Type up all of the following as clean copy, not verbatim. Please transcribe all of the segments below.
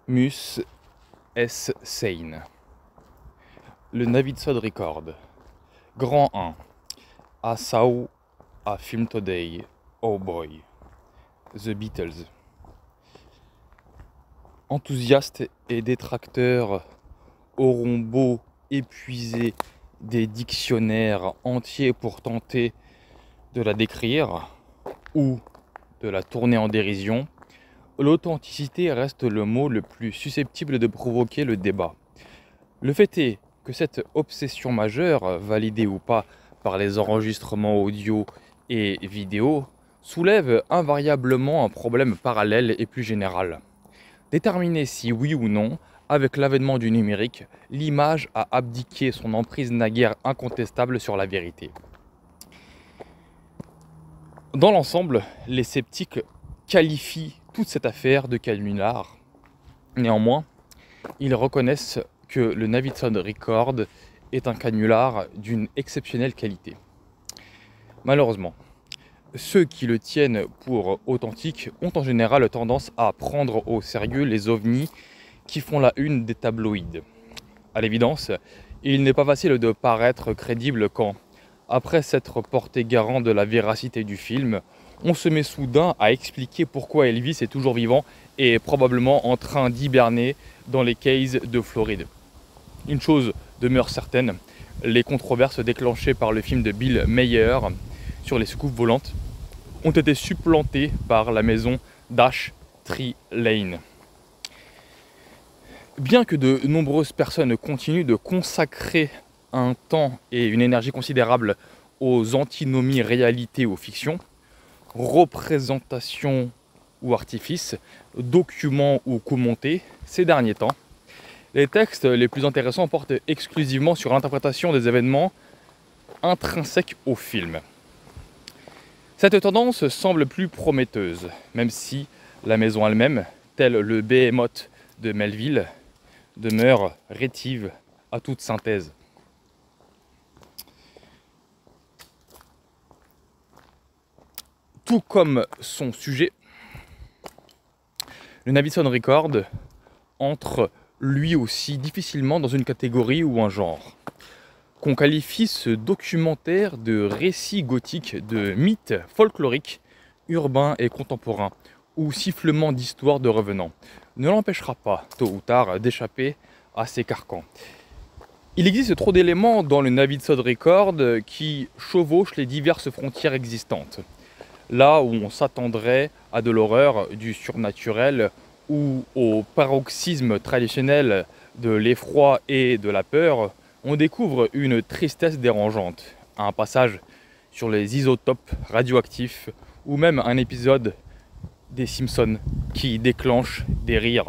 Mus S. Sein. Le Navidson Record. Grand 1. I saw a film today. Oh boy. The Beatles. Enthousiastes et détracteurs auront beau épuiser des dictionnaires entiers pour tenter de la décrire ou de la tourner en dérision, l'authenticité reste le mot le plus susceptible de provoquer le débat. Le fait est que cette obsession majeure, validée ou pas par les enregistrements audio et vidéo, soulève invariablement un problème parallèle et plus général. Déterminer si oui ou non, avec l'avènement du numérique, l'image a abdiqué son emprise naguère incontestable sur la vérité. Dans l'ensemble, les sceptiques qualifient toute cette affaire de canular. Néanmoins, ils reconnaissent que le Navidson Record est un canular d'une exceptionnelle qualité. Malheureusement, ceux qui le tiennent pour authentique ont en général tendance à prendre au sérieux les ovnis qui font la une des tabloïds. À l'évidence, il n'est pas facile de paraître crédible quand, après s'être porté garant de la véracité du film, on se met soudain à expliquer pourquoi Elvis est toujours vivant et probablement en train d'hiberner dans les cays de Floride. Une chose demeure certaine, les controverses déclenchées par le film de Bill Maher sur les soucoupes volantes ont été supplantées par la maison Dash Tree Lane. Bien que de nombreuses personnes continuent de consacrer un temps et une énergie considérable aux antinomies réalité ou fiction, représentations ou artifices, documents ou commentés, ces derniers temps, les textes les plus intéressants portent exclusivement sur l'interprétation des événements intrinsèques au film. Cette tendance semble plus prometteuse, même si la maison elle-même, tel le Behemoth de Melville, demeure rétive à toute synthèse. Tout comme son sujet, le Navidson Record entre lui aussi difficilement dans une catégorie ou un genre. Qu'on qualifie ce documentaire de récit gothique, de mythe folklorique, urbain et contemporain, ou sifflement d'histoire de revenants, ne l'empêchera pas, tôt ou tard, d'échapper à ces carcans. Il existe trop d'éléments dans le Navidson Record qui chevauchent les diverses frontières existantes. Là où on s'attendrait à de l'horreur, du surnaturel ou au paroxysme traditionnel de l'effroi et de la peur, on découvre une tristesse dérangeante, un passage sur les isotopes radioactifs ou même un épisode des Simpsons qui déclenche des rires.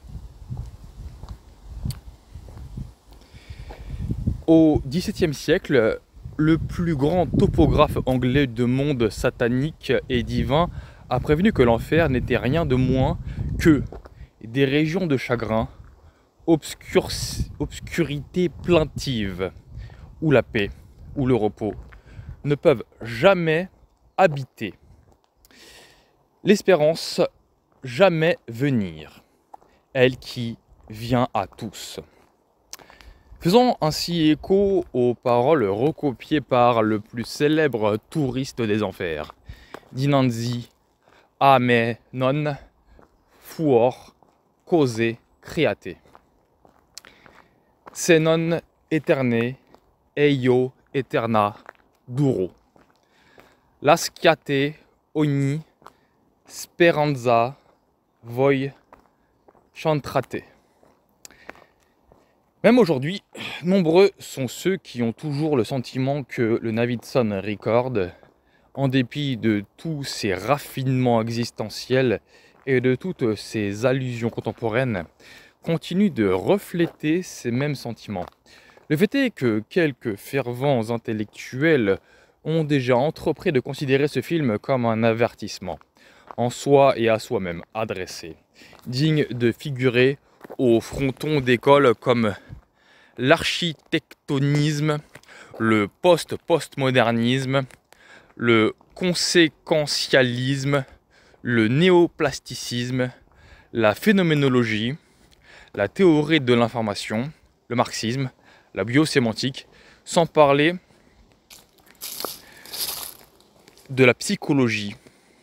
Au XVIIe siècle, le plus grand topographe anglais de monde satanique et divin a prévenu que l'enfer n'était rien de moins que des régions de chagrin, obscurité plaintive, où la paix ou le repos ne peuvent jamais habiter. L'espérance jamais venir, elle qui vient à tous. Faisant ainsi écho aux paroles recopiées par le plus célèbre touriste des enfers, Dinanzi Ame non fuor cause create. Se non eterne eio eterna duro. Lasciate ogni speranza voi chantrate. Même aujourd'hui, nombreux sont ceux qui ont toujours le sentiment que le Navidson Record, en dépit de tous ses raffinements existentiels et de toutes ses allusions contemporaines, continue de refléter ces mêmes sentiments. Le fait est que quelques fervents intellectuels ont déjà entrepris de considérer ce film comme un avertissement, en soi et à soi-même adressé, digne de figurer au fronton d'école comme l'architectonisme, le post-postmodernisme, le conséquentialisme, le néoplasticisme, la phénoménologie la théorie de l'information, le marxisme, la biosémantique, sans parler de la psychologie,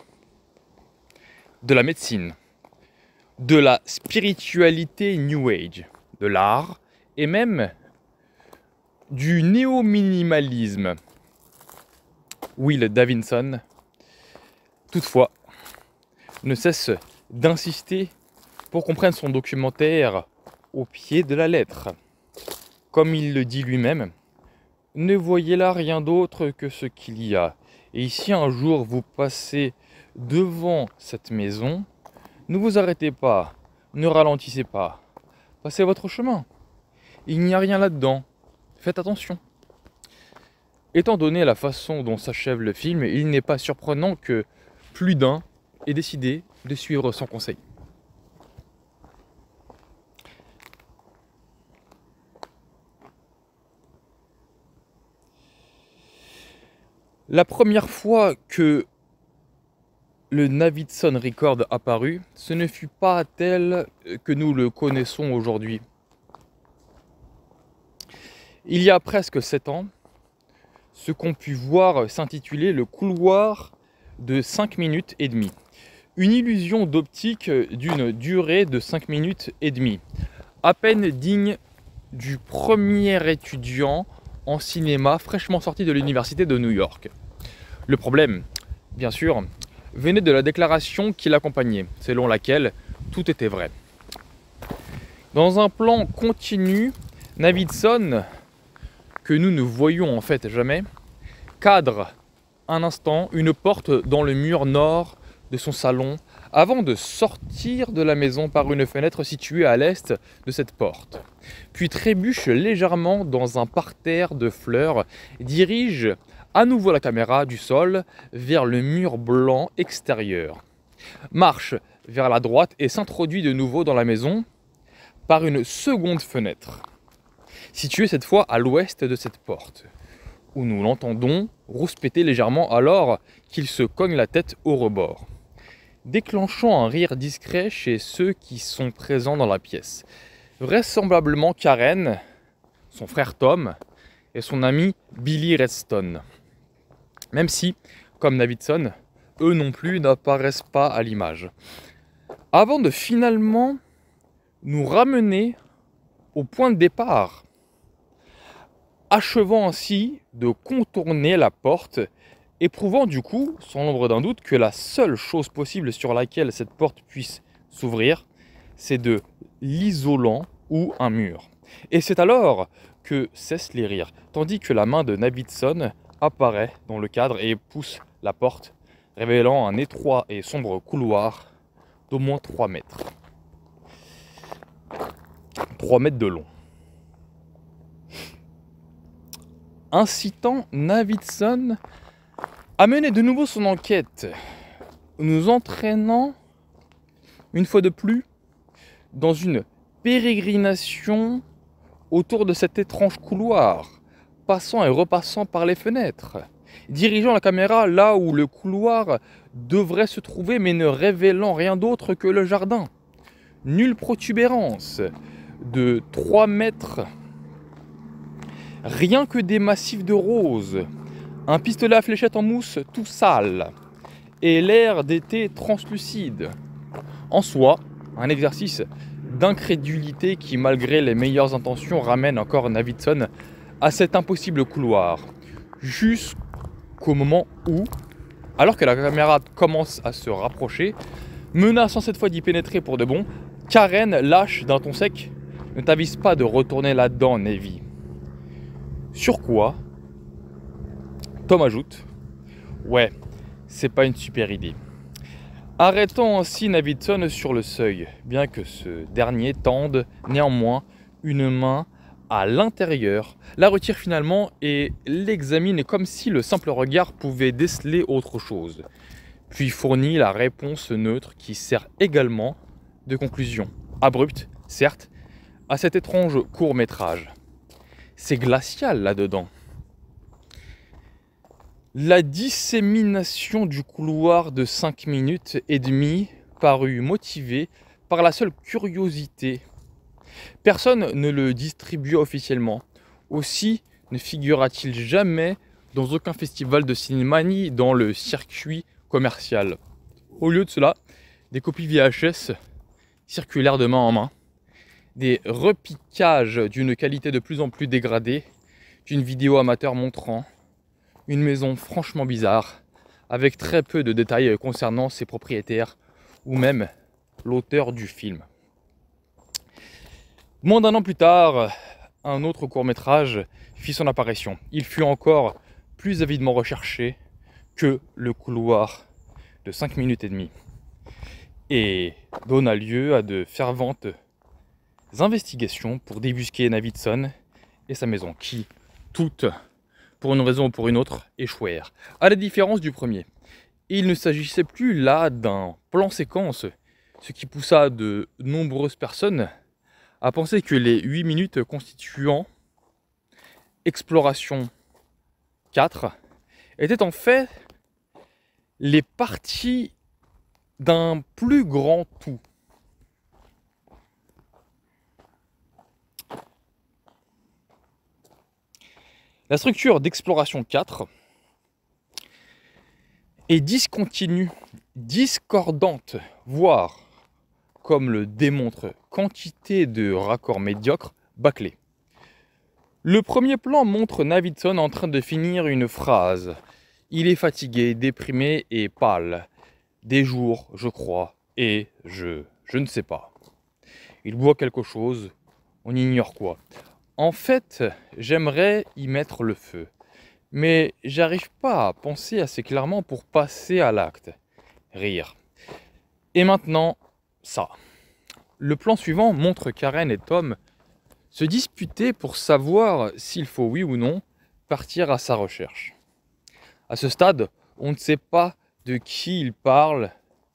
de la médecine, de la spiritualité New Age, de l'art et même du néo-minimalisme. Will Davidson, toutefois, ne cesse d'insister pour qu'on prenne son documentaire au pied de la lettre. Comme il le dit lui-même, ne voyez là rien d'autre que ce qu'il y a. Et si un jour vous passez devant cette maison, ne vous arrêtez pas, ne ralentissez pas, passez votre chemin. Il n'y a rien là-dedans, faites attention. Étant donné la façon dont s'achève le film, il n'est pas surprenant que plus d'un ait décidé de suivre son conseil. La première fois que le Navidson Record apparut, ce ne fut pas tel que nous le connaissons aujourd'hui. Il y a presque 7 ans, ce qu'on put voir s'intitulait le couloir de 5 minutes et demie. Une illusion d'optique d'une durée de 5 minutes et demie, à peine digne du premier étudiant en cinéma fraîchement sorti de l'université de New York. Le problème, bien sûr, venait de la déclaration qui l'accompagnait, selon laquelle tout était vrai. Dans un plan continu, Navidson, que nous ne voyons en fait jamais, cadre un instant une porte dans le mur nord de son salon avant de sortir de la maison par une fenêtre située à l'est de cette porte. Puis trébuche légèrement dans un parterre de fleurs, dirige à nouveau la caméra du sol vers le mur blanc extérieur. Marche vers la droite et s'introduit de nouveau dans la maison par une seconde fenêtre, située cette fois à l'ouest de cette porte, où nous l'entendons rouspéter légèrement alors qu'il se cogne la tête au rebord, déclenchant un rire discret chez ceux qui sont présents dans la pièce. Vraisemblablement Karen, son frère Tom et son ami Billy Redstone. Même si, comme Navidson, eux non plus n'apparaissent pas à l'image. Avant de finalement nous ramener au point de départ, achevant ainsi de contourner la porte, éprouvant du coup, sans l'ombre d'un doute, que la seule chose possible sur laquelle cette porte puisse s'ouvrir, c'est de l'isolant ou un mur. Et c'est alors que cessent les rires, tandis que la main de Navidson apparaît dans le cadre et pousse la porte, révélant un étroit et sombre couloir d'au moins 3 mètres. 3 mètres de long. Incitant Navidson à mener de nouveau son enquête, nous entraînant, une fois de plus, dans une pérégrination autour de cet étrange couloir, passant et repassant par les fenêtres, dirigeant la caméra là où le couloir devrait se trouver, mais ne révélant rien d'autre que le jardin. Nulle protubérance de 3 mètres, rien que des massifs de roses, un pistolet à fléchette en mousse tout sale, et l'air d'été translucide. En soi, un exercice d'incrédulité qui, malgré les meilleures intentions, ramène encore Navidson à cet impossible couloir, jusqu'au moment où, alors que la caméra commence à se rapprocher, menaçant cette fois d'y pénétrer pour de bon, Karen lâche d'un ton sec « Ne t'avise pas de retourner là-dedans, Navy ». Sur quoi Tom ajoute « Ouais, c'est pas une super idée ». Arrêtant ainsi Navidson sur le seuil, bien que ce dernier tende néanmoins une main à l'intérieur, la retire finalement et l'examine comme si le simple regard pouvait déceler autre chose, puis fournit la réponse neutre qui sert également de conclusion, abrupte, certes, à cet étrange court-métrage. C'est glacial là-dedans. La dissémination du couloir de 5 minutes et demie parut motivée par la seule curiosité Personne ne le distribue officiellement. Aussi ne figurera-t-il jamais dans aucun festival de cinéma ni dans le circuit commercial. Au lieu de cela, des copies VHS circulèrent de main en main, des repiquages d'une qualité de plus en plus dégradée, d'une vidéo amateur montrant une maison franchement bizarre, avec très peu de détails concernant ses propriétaires ou même l'auteur du film. Moins d'un an plus tard, un autre court-métrage fit son apparition. Il fut encore plus avidement recherché que Le Couloir de 5 minutes et demie et donna lieu à de ferventes investigations pour débusquer Navidson et sa maison qui, toutes, pour une raison ou pour une autre, échouèrent. À la différence du premier, il ne s'agissait plus là d'un plan séquence, ce qui poussa de nombreuses personnes à penser que les 8 minutes constituant Exploration 4 étaient en fait les parties d'un plus grand tout. La structure d'Exploration 4 est discontinue, discordante, voire, comme le démontre quantité de raccords médiocres, bâclés. Le premier plan montre Navidson en train de finir une phrase. Il est fatigué, déprimé et pâle. Des jours, je crois, et je ne sais pas. Il boit quelque chose, on ignore quoi. En fait, j'aimerais y mettre le feu. Mais j'arrive pas à penser assez clairement pour passer à l'acte. Rire. Et maintenant, ça. Le plan suivant montre Karen et Tom se disputer pour savoir s'il faut, oui ou non, partir à sa recherche. À ce stade, on ne sait pas de qui ils parlent.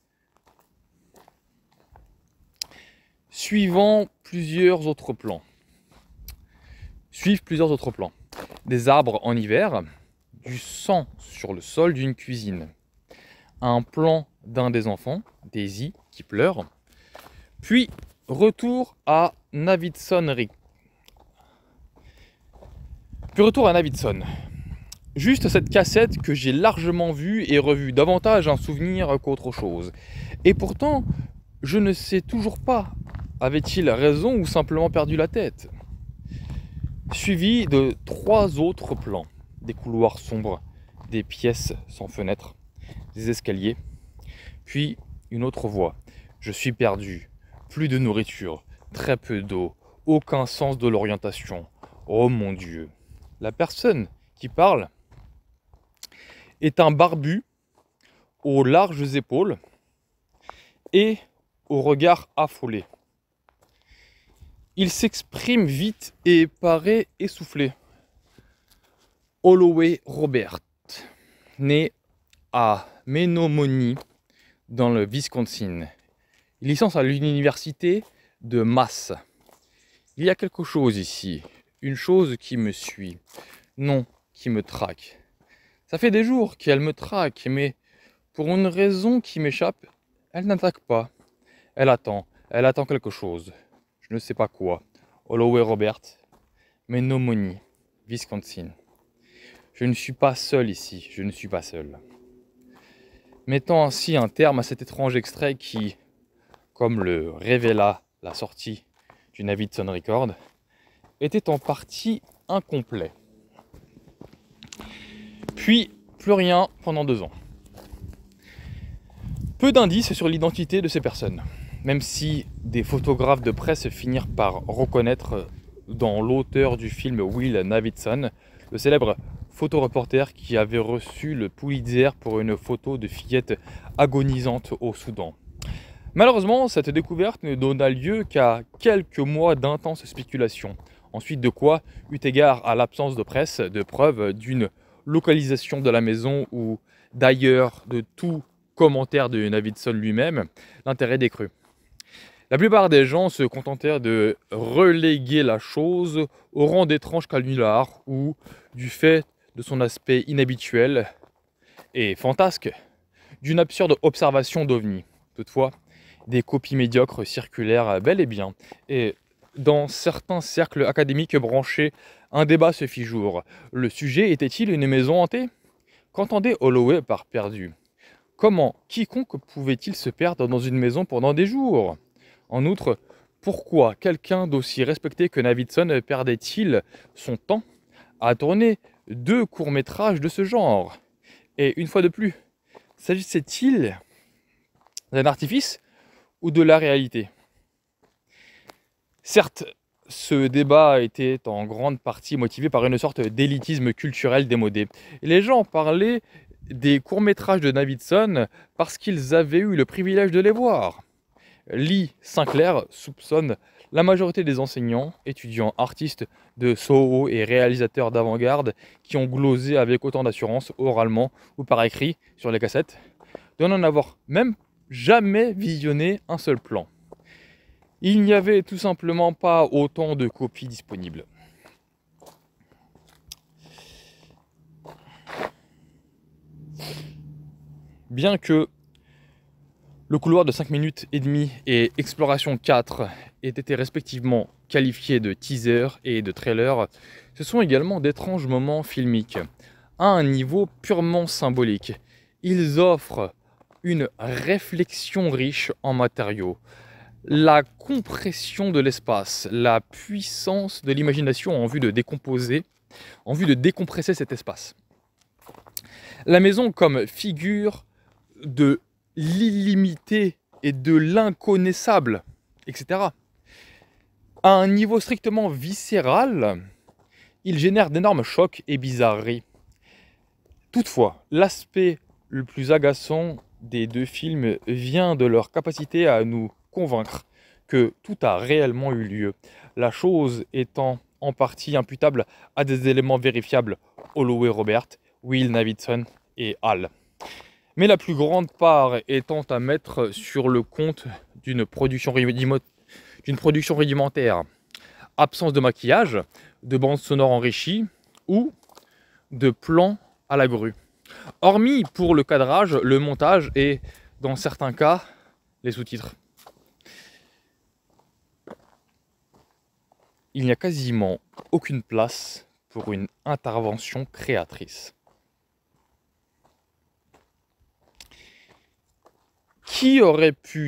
Suivent plusieurs autres plans. Des arbres en hiver, du sang sur le sol d'une cuisine, un plan d'un des enfants, Daisy, qui pleure, puis retour à Navidson. Juste cette cassette que j'ai largement vue et revue, davantage un souvenir qu'autre chose. Et pourtant, je ne sais toujours pas, avait-il raison ou simplement perdu la tête ? Suivi de 3 autres plans, des couloirs sombres, des pièces sans fenêtres, des escaliers, puis une autre voix. Je suis perdu, plus de nourriture, très peu d'eau, aucun sens de l'orientation. Oh mon Dieu. La personne qui parle est un barbu aux larges épaules et au regard affolé. Il s'exprime vite et paraît essoufflé. Holloway Robert, né à Menomonee, dans le Wisconsin. Il licence à l'université de Mass. Il y a quelque chose ici, une chose qui me suit, non, qui me traque. Ça fait des jours qu'elle me traque, mais pour une raison qui m'échappe, elle n'attaque pas. Elle attend quelque chose. Je ne sais pas quoi. Holloway Robert, Menomonee, Wisconsin. Je ne suis pas seul ici, je ne suis pas seul. Mettant ainsi un terme à cet étrange extrait qui, comme le révéla la sortie du Navidson Record, était en partie incomplet. Puis, plus rien pendant 2 ans. Peu d'indices sur l'identité de ces personnes, même si des photographes de presse finirent par reconnaître dans l'auteur du film Will Navidson, le célèbre photoreporter qui avait reçu le Pulitzer pour une photo de fillette agonisante au Soudan. Malheureusement, cette découverte ne donna lieu qu'à quelques mois d'intenses spéculations. Ensuite de quoi, eu égard à l'absence de presse, de preuves d'une localisation de la maison ou d'ailleurs de tout commentaire de Navidson lui-même, l'intérêt décrut. La plupart des gens se contentèrent de reléguer la chose au rang d'étrange canular ou, du fait de son aspect inhabituel et fantasque, d'une absurde observation d'OVNI. Toutefois, des copies médiocres circulèrent bel et bien, et dans certains cercles académiques branchés, un débat se fit jour. Le sujet était-il une maison hantée? Qu'entendait Holloway par perdu? Comment quiconque pouvait-il se perdre dans une maison pendant des jours? En outre, pourquoi quelqu'un d'aussi respecté que Navidson perdait-il son temps à tourner 2 courts-métrages de ce genre? Et une fois de plus, s'agissait-il d'un artifice ou de la réalité? Certes, ce débat était en grande partie motivé par une sorte d'élitisme culturel démodé. Et les gens parlaient des courts-métrages de Navidson parce qu'ils avaient eu le privilège de les voir. Lee Sinclair soupçonne la majorité des enseignants, étudiants, artistes de Soho et réalisateurs d'avant-garde qui ont glosé avec autant d'assurance, oralement ou par écrit sur les cassettes, de n'en avoir même jamais visionné un seul plan. Il n'y avait tout simplement pas autant de copies disponibles. Bien que le couloir de 5 minutes et demie et Exploration 4 aient été respectivement qualifiés de teaser et de trailer, ce sont également d'étranges moments filmiques, à un niveau purement symbolique. Ils offrent une réflexion riche en matériaux, la compression de l'espace, la puissance de l'imagination en vue de décomposer, en vue de décompresser cet espace. La maison comme figure de l'illimité et de l'inconnaissable, etc. À un niveau strictement viscéral, il génère d'énormes chocs et bizarreries. Toutefois, l'aspect le plus agaçant des 2 films vient de leur capacité à nous convaincre que tout a réellement eu lieu, la chose étant en partie imputable à des éléments vérifiables: Holloway Robert, Will Navidson et Hal. Mais la plus grande part étant à mettre sur le compte d'une production rudimentaire, absence de maquillage, de bandes sonores enrichies ou de plans à la grue. Hormis pour le cadrage, le montage et, dans certains cas, les sous-titres. Il n'y a quasiment aucune place pour une intervention créatrice. Qui aurait pu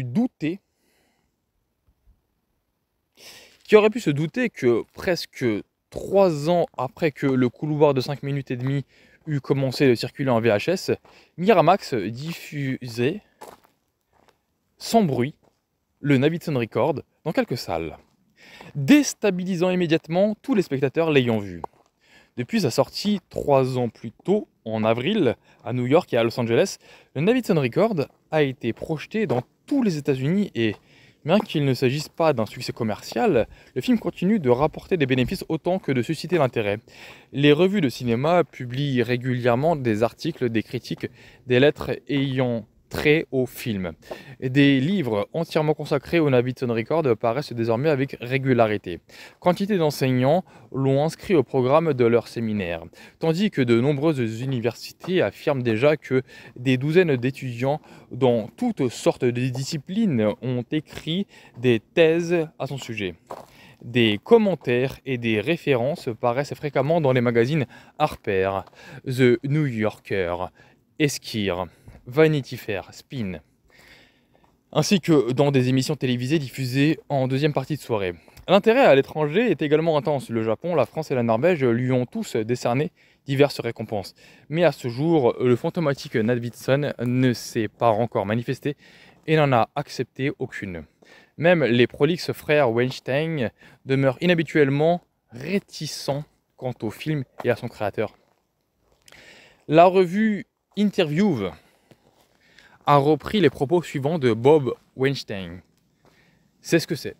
se douter que presque 3 ans après que le couloir de 5 minutes et demie eut commencé de circuler en VHS, Miramax diffusait sans bruit le Navidson Record dans quelques salles, déstabilisant immédiatement tous les spectateurs l'ayant vu. Depuis sa sortie 3 ans plus tôt, en avril, à New York et à Los Angeles, le Navidson Record a été projeté dans tous les États-Unis et, bien qu'il ne s'agisse pas d'un succès commercial, le film continue de rapporter des bénéfices autant que de susciter l'intérêt. Les revues de cinéma publient régulièrement des articles, des critiques, des lettres ayant trait au film. Des livres entièrement consacrés au Navidson Record paraissent désormais avec régularité. Quantité d'enseignants l'ont inscrit au programme de leur séminaire, tandis que de nombreuses universités affirment déjà que des douzaines d'étudiants dans toutes sortes de disciplines ont écrit des thèses à son sujet. Des commentaires et des références paraissent fréquemment dans les magazines Harper, The New Yorker, Esquire, Vanity Fair, Spin, ainsi que dans des émissions télévisées diffusées en deuxième partie de soirée. L'intérêt à l'étranger est également intense. Le Japon, la France et la Norvège lui ont tous décerné diverses récompenses. Mais à ce jour, le fantomatique Navidson ne s'est pas encore manifesté et n'en a accepté aucune. Même les prolixes frères Weinstein demeurent inhabituellement réticents quant au film et à son créateur. La revue Interview a repris les propos suivants de Bob Weinstein. C'est ce que c'est.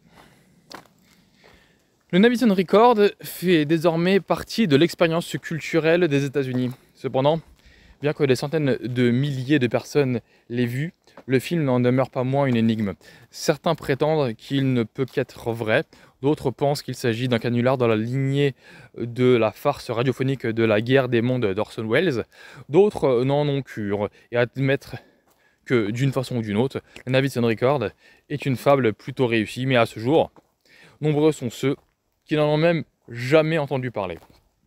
Le Navidson Record fait désormais partie de l'expérience culturelle des États-Unis. Cependant, bien que des centaines de milliers de personnes l'aient vu, le film n'en demeure pas moins une énigme. Certains prétendent qu'il ne peut qu'être vrai, d'autres pensent qu'il s'agit d'un canular dans la lignée de la farce radiophonique de la guerre des mondes d'Orson Welles, d'autres n'en ont cure et admettent que d'une façon ou d'une autre, le Navidson Record est une fable plutôt réussie, mais à ce jour, Nombreux sont ceux qui n'en ont même jamais entendu parler.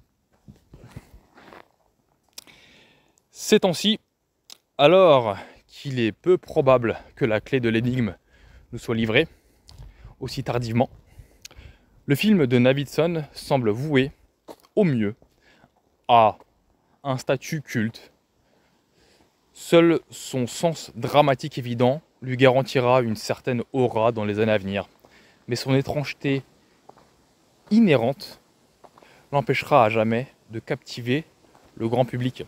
Ces temps-ci, alors qu'il est peu probable que la clé de l'énigme nous soit livrée aussi tardivement, le film de Navidson semble voué au mieux à un statut culte. Seul son sens dramatique évident lui garantira une certaine aura dans les années à venir, mais son étrangeté inhérente l'empêchera à jamais de captiver le grand public.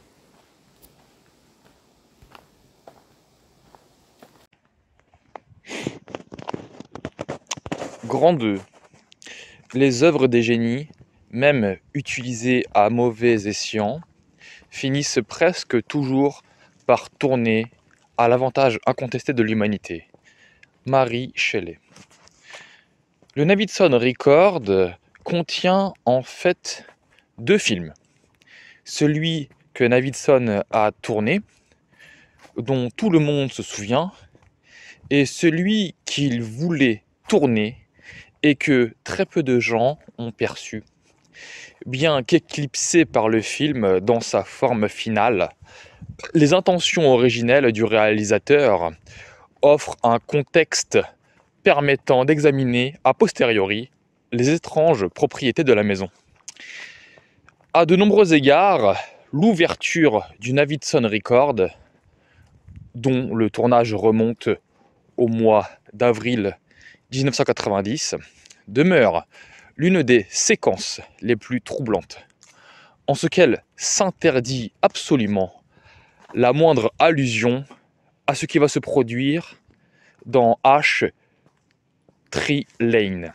Grand 2. Les œuvres des génies, même utilisées à mauvais escient, finissent presque toujours par tourner à l'avantage incontesté de l'humanité. Mary Shelley. Le Navidson Record contient en fait deux films. Celui que Navidson a tourné, dont tout le monde se souvient, et celui qu'il voulait tourner et que très peu de gens ont perçu. Bien qu'éclipsé par le film dans sa forme finale, les intentions originelles du réalisateur offrent un contexte permettant d'examiner a posteriori les étranges propriétés de la maison. À de nombreux égards, l'ouverture du Navidson Record, dont le tournage remonte au mois d'avril 1990, demeure l'une des séquences les plus troublantes, en ce qu'elle s'interdit absolument la moindre allusion à ce qui va se produire dans H Tree Lane.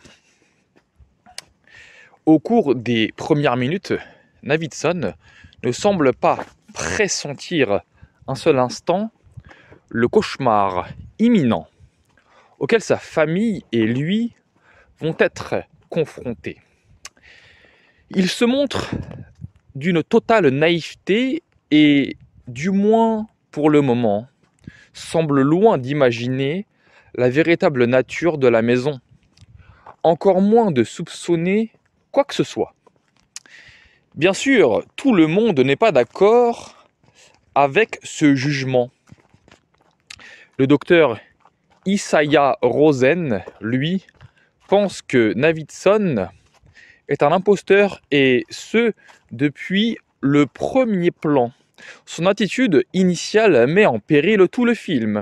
Au cours des premières minutes, Navidson ne semble pas pressentir un seul instant le cauchemar imminent auquel sa famille et lui vont être confrontés. Il se montre d'une totale naïveté et, du moins pour le moment, semble loin d'imaginer la véritable nature de la maison, encore moins de soupçonner quoi que ce soit. Bien sûr, tout le monde n'est pas d'accord avec ce jugement. Le docteur Isaiah Rosen, lui, pense que Navidson est un imposteur et ce, depuis le premier plan. Son attitude initiale met en péril tout le film.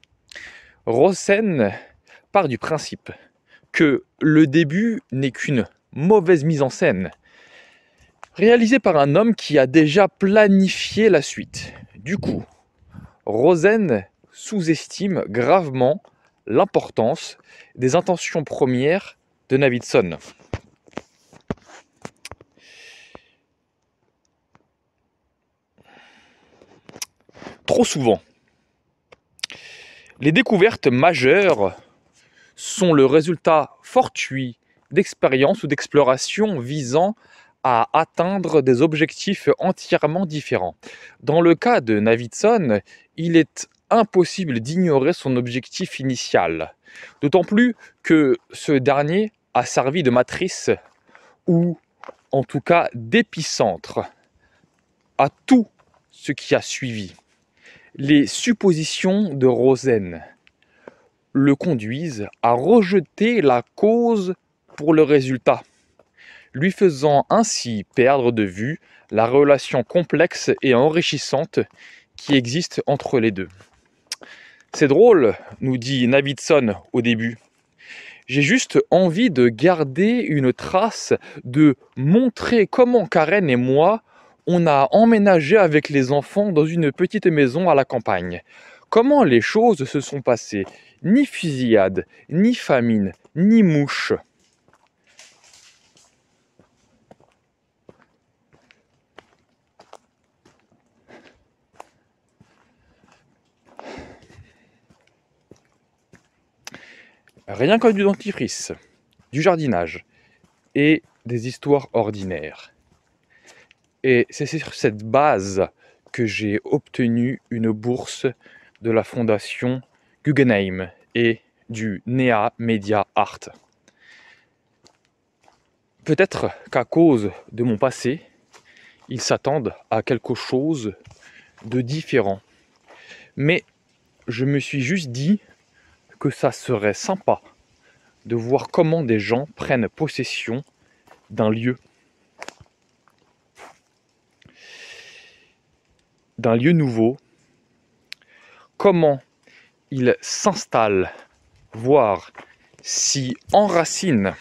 Rosen part du principe que le début n'est qu'une mauvaise mise en scène, réalisée par un homme qui a déjà planifié la suite. Du coup, Rosen sous-estime gravement l'importance des intentions premières de Navidson. Trop souvent, les découvertes majeures sont le résultat fortuit d'expériences ou d'explorations visant à atteindre des objectifs entièrement différents. Dans le cas de Navidson, il est impossible d'ignorer son objectif initial, d'autant plus que ce dernier a servi de matrice ou en tout cas d'épicentre à tout ce qui a suivi. Les suppositions de Rosen le conduisent à rejeter la cause pour le résultat, lui faisant ainsi perdre de vue la relation complexe et enrichissante qui existe entre les deux. C'est drôle, nous dit Navidson au début. J'ai juste envie de garder une trace, de montrer comment Karen et moi, on a emménagé avec les enfants dans une petite maison à la campagne. Comment les choses se sont passées. Ni fusillade, ni famine, ni mouche. Rien que du dentifrice, du jardinage et des histoires ordinaires. Et c'est sur cette base que j'ai obtenu une bourse de la fondation Guggenheim et du NEA Media Art. Peut-être qu'à cause de mon passé, ils s'attendent à quelque chose de différent. Mais je me suis juste dit que ça serait sympa de voir comment des gens prennent possession d'un lieu nouveau, comment ils s'installent, voire s'y enracinent,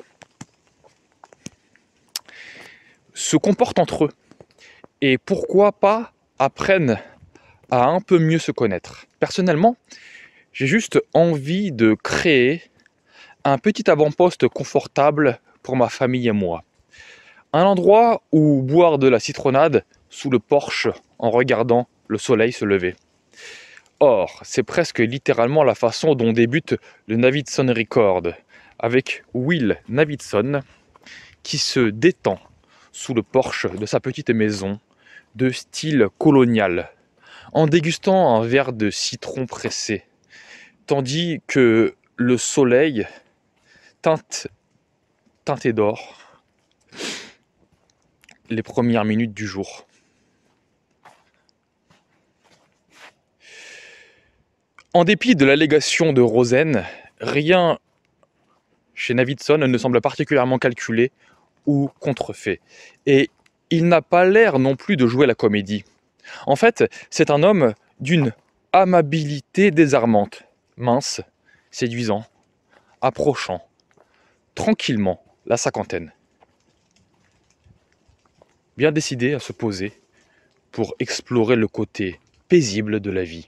se comportent entre eux, et pourquoi pas apprennent à un peu mieux se connaître. Personnellement, j'ai juste envie de créer un petit avant-poste confortable pour ma famille et moi. Un endroit où boire de la citronnade sous le porche en regardant le soleil se lever. Or, c'est presque littéralement la façon dont débute le Navidson Record, avec Will Navidson qui se détend sous le porche de sa petite maison de style colonial, en dégustant un verre de citron pressé, tandis que le soleil teinté d'or les premières minutes du jour. En dépit de l'allégation de Rosen, rien chez Navidson ne semble particulièrement calculé ou contrefait. Et il n'a pas l'air non plus de jouer la comédie. En fait, c'est un homme d'une amabilité désarmante, mince, séduisant, approchant, tranquillement, la cinquantaine. Bien décidé à se poser pour explorer le côté paisible de la vie.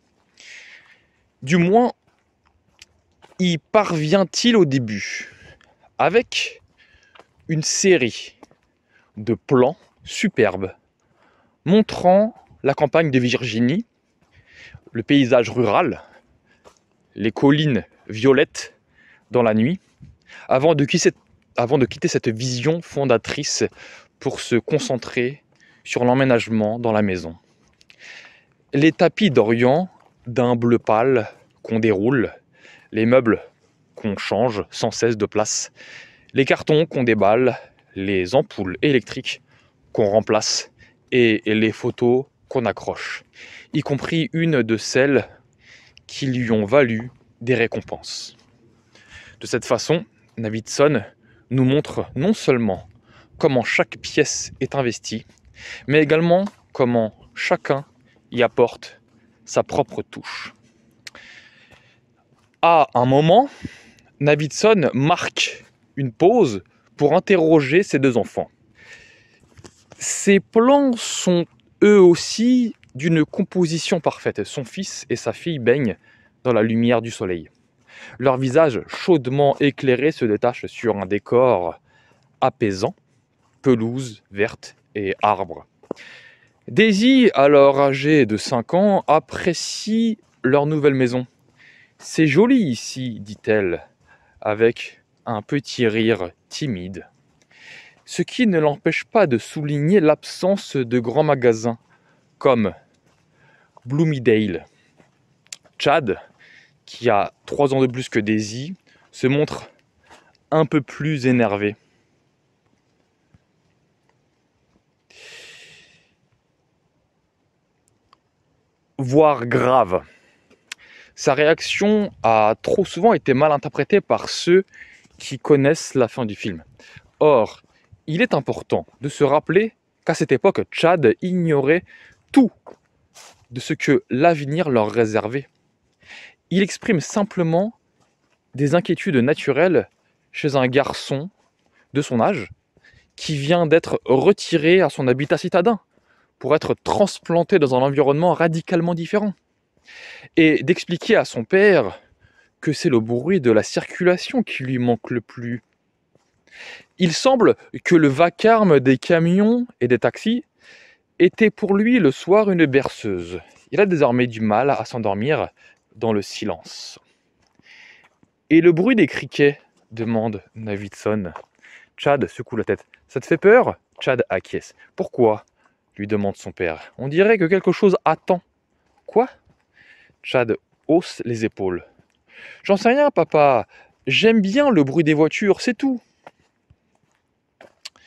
Du moins, y parvient-il au début, avec une série de plans superbes montrant la campagne de Virginie, le paysage rural, les collines violettes dans la nuit, avant de quitter cette vision fondatrice pour se concentrer sur l'emménagement dans la maison. Les tapis d'Orient d'un bleu pâle qu'on déroule, les meubles qu'on change sans cesse de place, les cartons qu'on déballe, les ampoules électriques qu'on remplace et les photos qu'on accroche, y compris une de celles qui lui ont valu des récompenses. De cette façon, Navidson nous montre non seulement comment chaque pièce est investie, mais également comment chacun y apporte sa propre touche. À un moment, Navidson marque une pause pour interroger ses deux enfants. Ces plans sont eux aussi d'une composition parfaite. Son fils et sa fille baignent dans la lumière du soleil. Leurs visages chaudement éclairés se détachent sur un décor apaisant, pelouse verte et arbres. Daisy, alors âgée de 5 ans, apprécie leur nouvelle maison. « C'est joli ici, dit-elle, avec un petit rire timide. Ce qui ne l'empêche pas de souligner l'absence de grands magasins, comme Bloomingdale. Chad, qui a 3 ans de plus que Daisy, se montre un peu plus énervé. Voire grave. Sa réaction a trop souvent été mal interprétée par ceux qui connaissent la fin du film. Or, il est important de se rappeler qu'à cette époque, Chad ignorait tout de ce que l'avenir leur réservait. Il exprime simplement des inquiétudes naturelles chez un garçon de son âge qui vient d'être retiré à son habitat citadin pour être transplanté dans un environnement radicalement différent. Et d'expliquer à son père que c'est le bruit de la circulation qui lui manque le plus. Il semble que le vacarme des camions et des taxis était pour lui le soir une berceuse. Il a désormais du mal à s'endormir dans le silence. « Et le bruit des criquets ?» demande Navidson. Chad secoue la tête. « Ça te fait peur ?» Chad acquiesce. « Pourquoi ?» lui demande son père. « On dirait que quelque chose attend. »« Quoi ?» Chad hausse les épaules. « J'en sais rien, papa. J'aime bien le bruit des voitures, c'est tout. »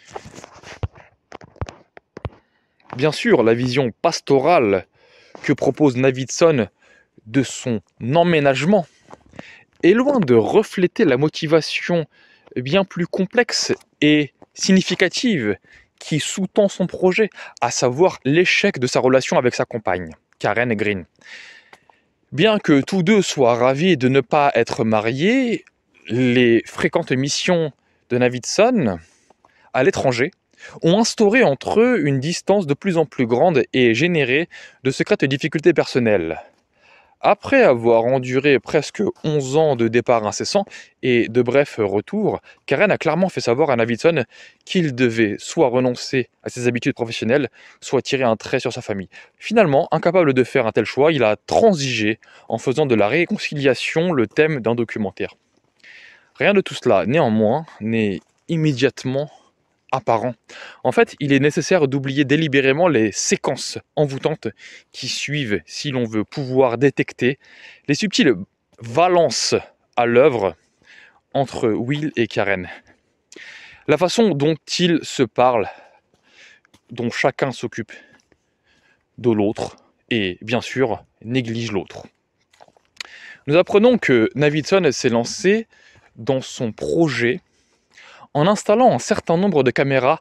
Bien sûr, la vision pastorale que propose Navidson de son emménagement est loin de refléter la motivation bien plus complexe et significative qui sous-tend son projet, à savoir l'échec de sa relation avec sa compagne, Karen Green. Bien que tous deux soient ravis de ne pas être mariés, les fréquentes missions de Navidson à l'étranger ont instauré entre eux une distance de plus en plus grande et généré de secrètes difficultés personnelles. Après avoir enduré presque 11 ans de départ incessant et de brefs retours, Karen a clairement fait savoir à Navidson qu'il devait soit renoncer à ses habitudes professionnelles, soit tirer un trait sur sa famille. Finalement, incapable de faire un tel choix, il a transigé en faisant de la réconciliation le thème d'un documentaire. Rien de tout cela, néanmoins, n'est immédiatement apparent. En fait, il est nécessaire d'oublier délibérément les séquences envoûtantes qui suivent si l'on veut pouvoir détecter les subtiles valences à l'œuvre entre Will et Karen. La façon dont ils se parlent, dont chacun s'occupe de l'autre et bien sûr néglige l'autre. Nous apprenons que Navidson s'est lancé dans son projet en installant un certain nombre de caméras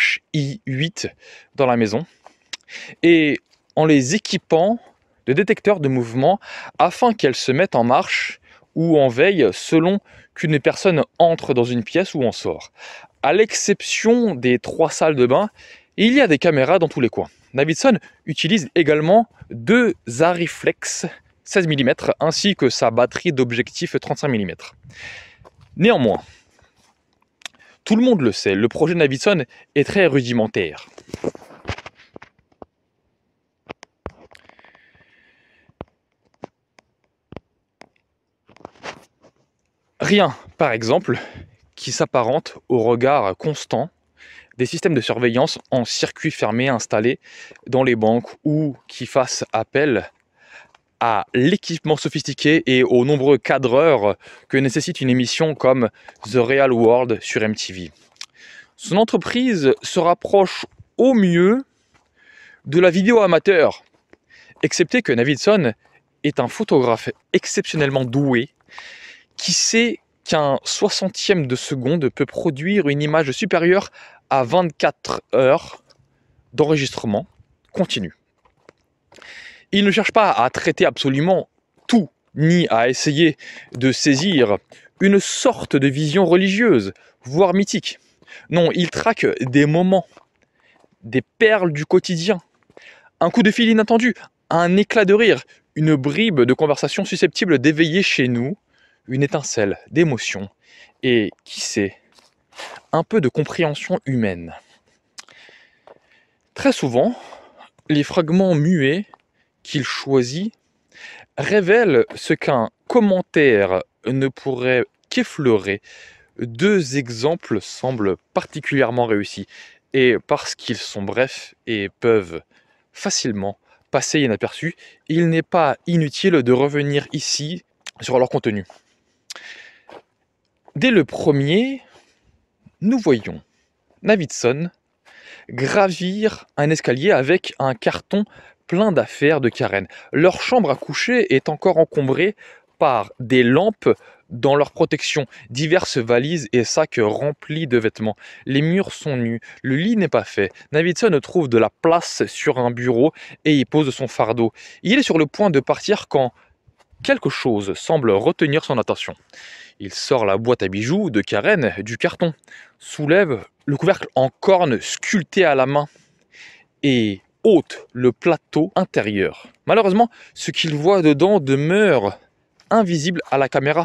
HI8 dans la maison et en les équipant de détecteurs de mouvement afin qu'elles se mettent en marche ou en veille selon qu'une personne entre dans une pièce ou en sort. À l'exception des 3 salles de bain, il y a des caméras dans tous les coins. Navidson utilise également 2 Arriflex 16 mm ainsi que sa batterie d'objectif 35 mm. Néanmoins, tout le monde le sait, le projet Navidson est très rudimentaire. Rien, par exemple, qui s'apparente au regard constant des systèmes de surveillance en circuit fermé installés dans les banques ou qui fassent appel à l'équipement sophistiqué et aux nombreux cadreurs que nécessite une émission comme The Real World sur MTV. Son entreprise se rapproche au mieux de la vidéo amateur, excepté que Navidson est un photographe exceptionnellement doué qui sait qu'un 60e de seconde peut produire une image supérieure à 24 heures d'enregistrement continu. Il ne cherche pas à traiter absolument tout, ni à essayer de saisir une sorte de vision religieuse, voire mythique. Non, il traque des moments, des perles du quotidien, un coup de fil inattendu, un éclat de rire, une bribe de conversation susceptible d'éveiller chez nous une étincelle d'émotion et, qui sait, un peu de compréhension humaine. Très souvent, les fragments muets qu'il choisit révèlent ce qu'un commentaire ne pourrait qu'effleurer. 2 exemples semblent particulièrement réussis, et parce qu'ils sont brefs et peuvent facilement passer inaperçus, il n'est pas inutile de revenir ici sur leur contenu. Dès le premier, nous voyons Navidson gravir un escalier avec un carton plein d'affaires de Karen. Leur chambre à coucher est encore encombrée par des lampes dans leur protection, diverses valises et sacs remplis de vêtements. Les murs sont nus, le lit n'est pas fait. Navidson trouve de la place sur un bureau et y pose son fardeau. Il est sur le point de partir quand quelque chose semble retenir son attention. Il sort la boîte à bijoux de Karen du carton, soulève le couvercle en corne sculpté à la main et ôte le plateau intérieur. Malheureusement, ce qu'il voit dedans demeure invisible à la caméra.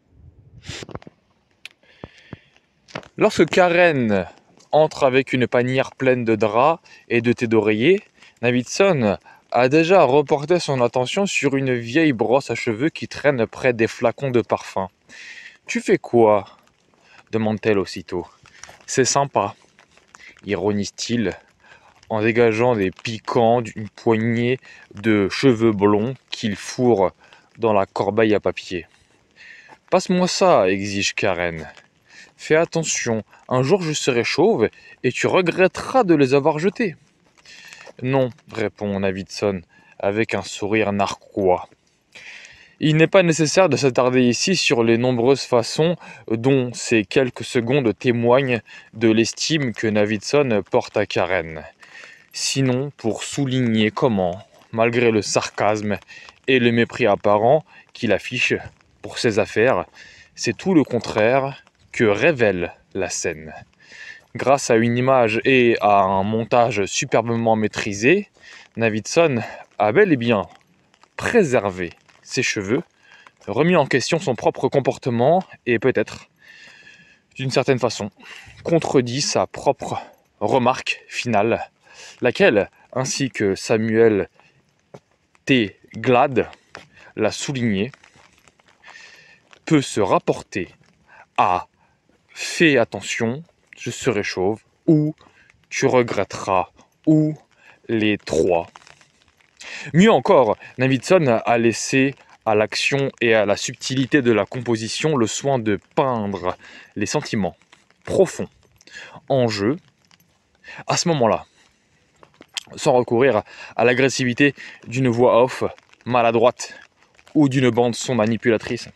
Lorsque Karen entre avec une panière pleine de draps et de thé d'oreiller, Navidson a déjà reporté son attention sur une vieille brosse à cheveux qui traîne près des flacons de parfum. « Tu fais quoi ?» demande-t-elle aussitôt. « C'est sympa, » ironise-t-il, en dégageant des piquants d'une poignée de cheveux blonds qu'il fourre dans la corbeille à papier. « Passe-moi ça, exige Karen. Fais attention, un jour je serai chauve et tu regretteras de les avoir jetés. Non, répond Navidson avec un sourire narquois. Il n'est pas nécessaire de s'attarder ici sur les nombreuses façons dont ces quelques secondes témoignent de l'estime que Navidson porte à Karen. Sinon pour souligner comment, malgré le sarcasme et le mépris apparent qu'il affiche pour ses affaires, c'est tout le contraire que révèle la scène. Grâce à une image et à un montage superbement maîtrisé, Navidson a bel et bien préservé ses cheveux, remis en question son propre comportement et peut-être, d'une certaine façon, contredit sa propre remarque finale, laquelle, ainsi que Samuel T. Glad l'a souligné, peut se rapporter à « fais attention, je serai chauve » ou « tu regretteras » ou les trois. Mieux encore, Navidson a laissé à l'action et à la subtilité de la composition le soin de peindre les sentiments profonds en jeu à ce moment-là, sans recourir à l'agressivité d'une voix off maladroite ou d'une bande-son manipulatrice.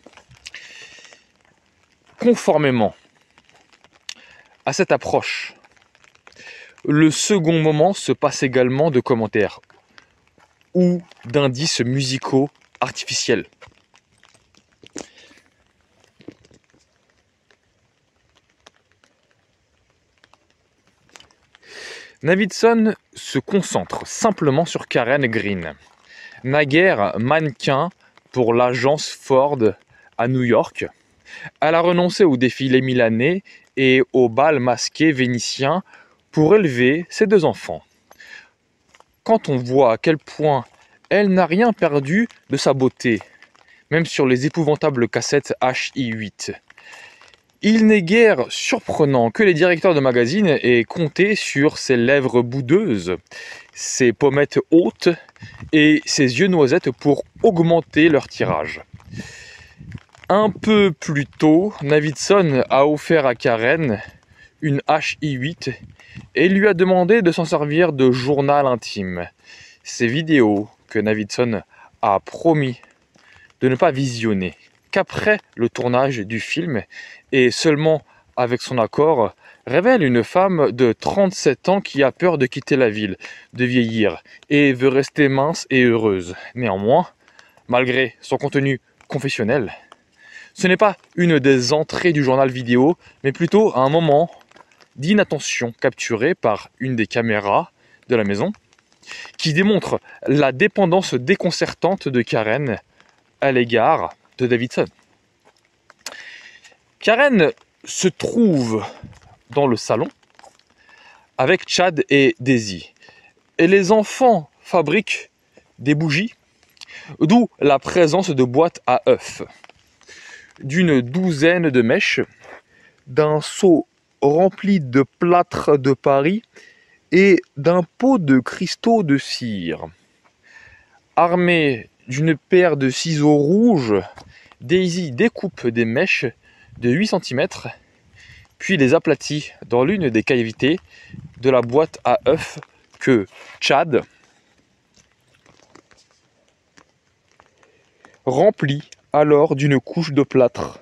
Conformément à cette approche, le second moment se passe également de commentaires ou d'indices musicaux artificiels. Navidson se concentre simplement sur Karen Green, naguère mannequin pour l'agence Ford à New York. Elle a renoncé au défilé milanais et au bal masqué vénitien pour élever ses deux enfants. Quand on voit à quel point elle n'a rien perdu de sa beauté, même sur les épouvantables cassettes HI8, il n'est guère surprenant que les directeurs de magazines aient compté sur ses lèvres boudeuses, ses pommettes hautes et ses yeux noisettes pour augmenter leur tirage. Un peu plus tôt, Navidson a offert à Karen une HI8 et lui a demandé de s'en servir de journal intime. Ces vidéos que Navidson a promis de ne pas visionner qu'après le tournage du film et seulement avec son accord, révèlent une femme de 37 ans qui a peur de quitter la ville, de vieillir et veut rester mince et heureuse. Néanmoins, malgré son contenu confessionnel, ce n'est pas une des entrées du journal vidéo, mais plutôt un moment d'inattention capturé par une des caméras de la maison qui démontre la dépendance déconcertante de Karen à l'égard de Davidson. Karen se trouve dans le salon avec Chad et Daisy. Et les enfants fabriquent des bougies, d'où la présence de boîtes à œufs, d'une douzaine de mèches, d'un seau rempli de plâtre de Paris et d'un pot de cristaux de cire. Armée d'une paire de ciseaux rouges, Daisy découpe des mèches de 8 cm, puis les aplatit dans l'une des cavités de la boîte à œufs que Chad remplit alors d'une couche de plâtre,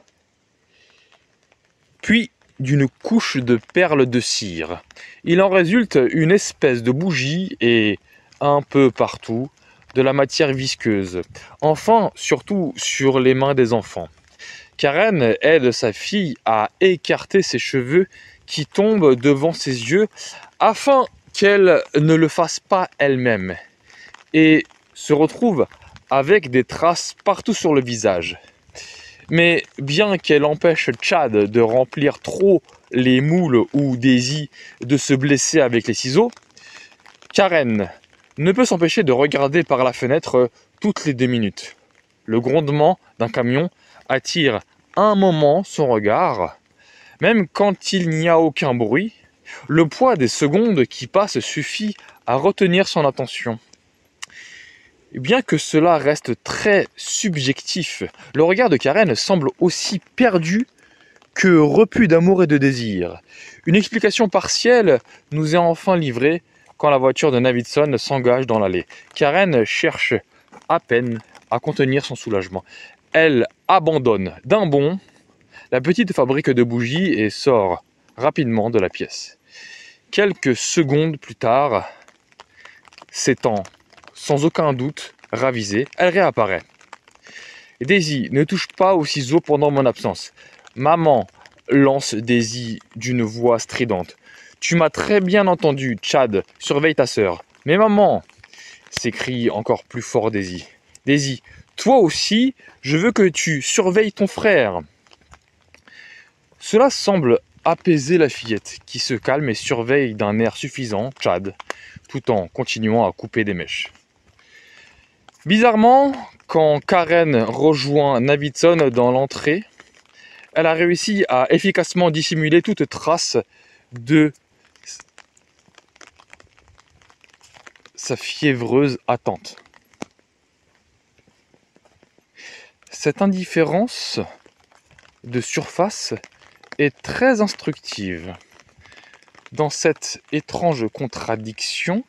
puis d'une couche de perles de cire. Il en résulte une espèce de bougie et, un peu partout, de la matière visqueuse. Enfin, surtout sur les mains des enfants. Karen aide sa fille à écarter ses cheveux qui tombent devant ses yeux afin qu'elle ne le fasse pas elle-même et se retrouve avec des traces partout sur le visage. Mais bien qu'elle empêche Chad de remplir trop les moules ou Daisy de se blesser avec les ciseaux, Karen ne peut s'empêcher de regarder par la fenêtre toutes les 2 minutes. Le grondement d'un camion attire un moment son regard, même quand il n'y a aucun bruit. Le poids des secondes qui passent suffit à retenir son attention. Bien que cela reste très subjectif, le regard de Karen semble aussi perdu que repu d'amour et de désir. Une explication partielle nous est enfin livrée quand la voiture de Navidson s'engage dans l'allée. Karen cherche à peine à contenir son soulagement. Elle abandonne d'un bond la petite fabrique de bougies et sort rapidement de la pièce. Quelques secondes plus tard, s'étant sans aucun doute ravisée, elle réapparaît. Daisy, ne touche pas aux ciseaux pendant mon absence. Maman, lance Daisy d'une voix stridente. Tu m'as très bien entendu, Chad, surveille ta sœur. Mais maman, s'écrie encore plus fort Daisy. Daisy, toi aussi, je veux que tu surveilles ton frère. Cela semble apaiser la fillette, qui se calme et surveille d'un air suffisant Chad, tout en continuant à couper des mèches. Bizarrement, quand Karen rejoint Navidson dans l'entrée, elle a réussi à efficacement dissimuler toute trace de sa fiévreuse attente. Cette indifférence de surface est très instructive. Dans cette étrange contradiction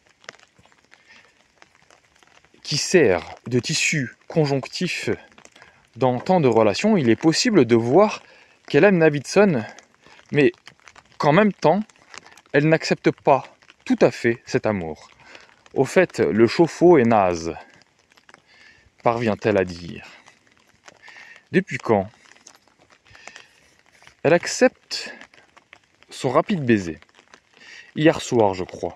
qui sert de tissu conjonctif dans tant de relations, il est possible de voir qu'elle aime Navidson, mais qu'en même temps, elle n'accepte pas tout à fait cet amour. Au fait, le chauffe-eau est naze, parvient-elle à dire. Depuis quand elle accepte son rapide baiser. Hier soir, je crois.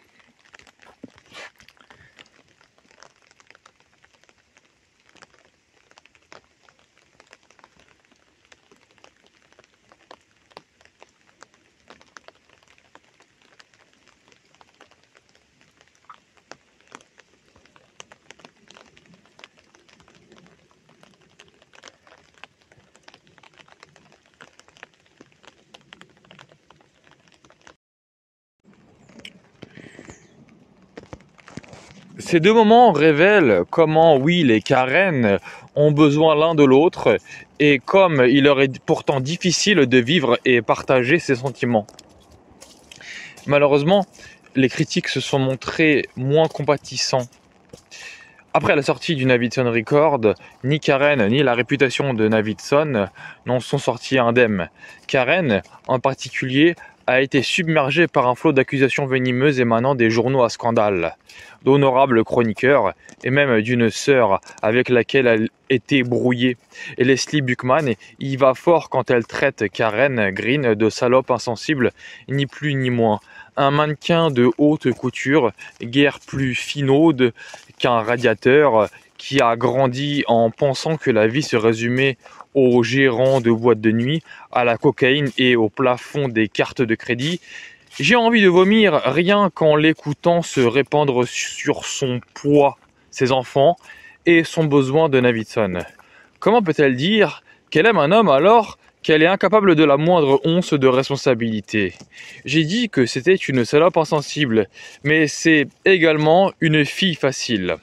Ces deux moments révèlent comment Will et Karen ont besoin l'un de l'autre et comme il leur est pourtant difficile de vivre et partager ces sentiments. Malheureusement, les critiques se sont montrés moins compatissants. Après la sortie du Navidson Record, ni Karen ni la réputation de Navidson n'en sont sortis indemnes. Karen, en particulier, a été submergée par un flot d'accusations venimeuses émanant des journaux à scandale, d'honorables chroniqueurs et même d'une sœur avec laquelle elle était brouillée. Et Leslie Buckman y va fort quand elle traite Karen Green de salope insensible, ni plus ni moins. Un mannequin de haute couture, guère plus finaude qu'un radiateur, qui a grandi en pensant que la vie se résumait aux gérants de boîtes de nuit, à la cocaïne et au plafond des cartes de crédit. J'ai envie de vomir rien qu'en l'écoutant se répandre sur son poids, ses enfants et son besoin de Navidson. Comment peut-elle dire qu'elle aime un homme alors qu'elle est incapable de la moindre once de responsabilité? J'ai dit que c'était une salope insensible, mais c'est également une fille facile.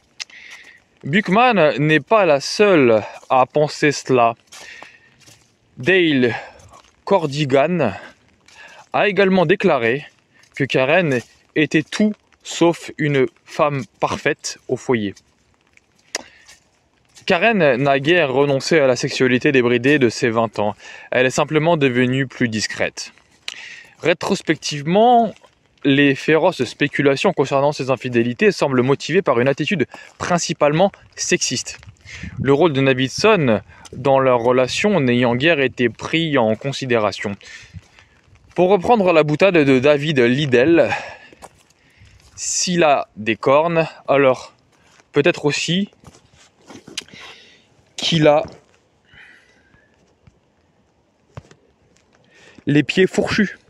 Buckman n'est pas la seule à penser cela. Dale Cordigan a également déclaré que Karen était tout sauf une femme parfaite au foyer. Karen n'a guère renoncé à la sexualité débridée de ses 20 ans. Elle est simplement devenue plus discrète. Rétrospectivement, les féroces spéculations concernant ses infidélités semblent motivées par une attitude principalement sexiste. Le rôle de Navidson dans leur relation n'ayant guère été pris en considération. Pour reprendre la boutade de David Liddell, s'il a des cornes, alors peut-être aussi qu'il a les pieds fourchus.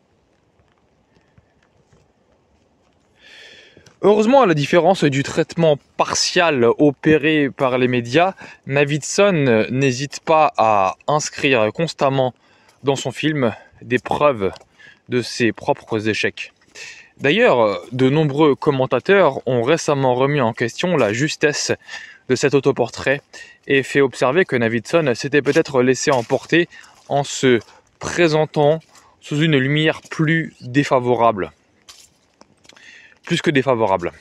Heureusement, à la différence du traitement partial opéré par les médias, Navidson n'hésite pas à inscrire constamment dans son film des preuves de ses propres échecs. D'ailleurs, de nombreux commentateurs ont récemment remis en question la justesse de cet autoportrait et fait observer que Navidson s'était peut-être laissé emporter en se présentant sous une lumière plus défavorable. Plus que défavorable.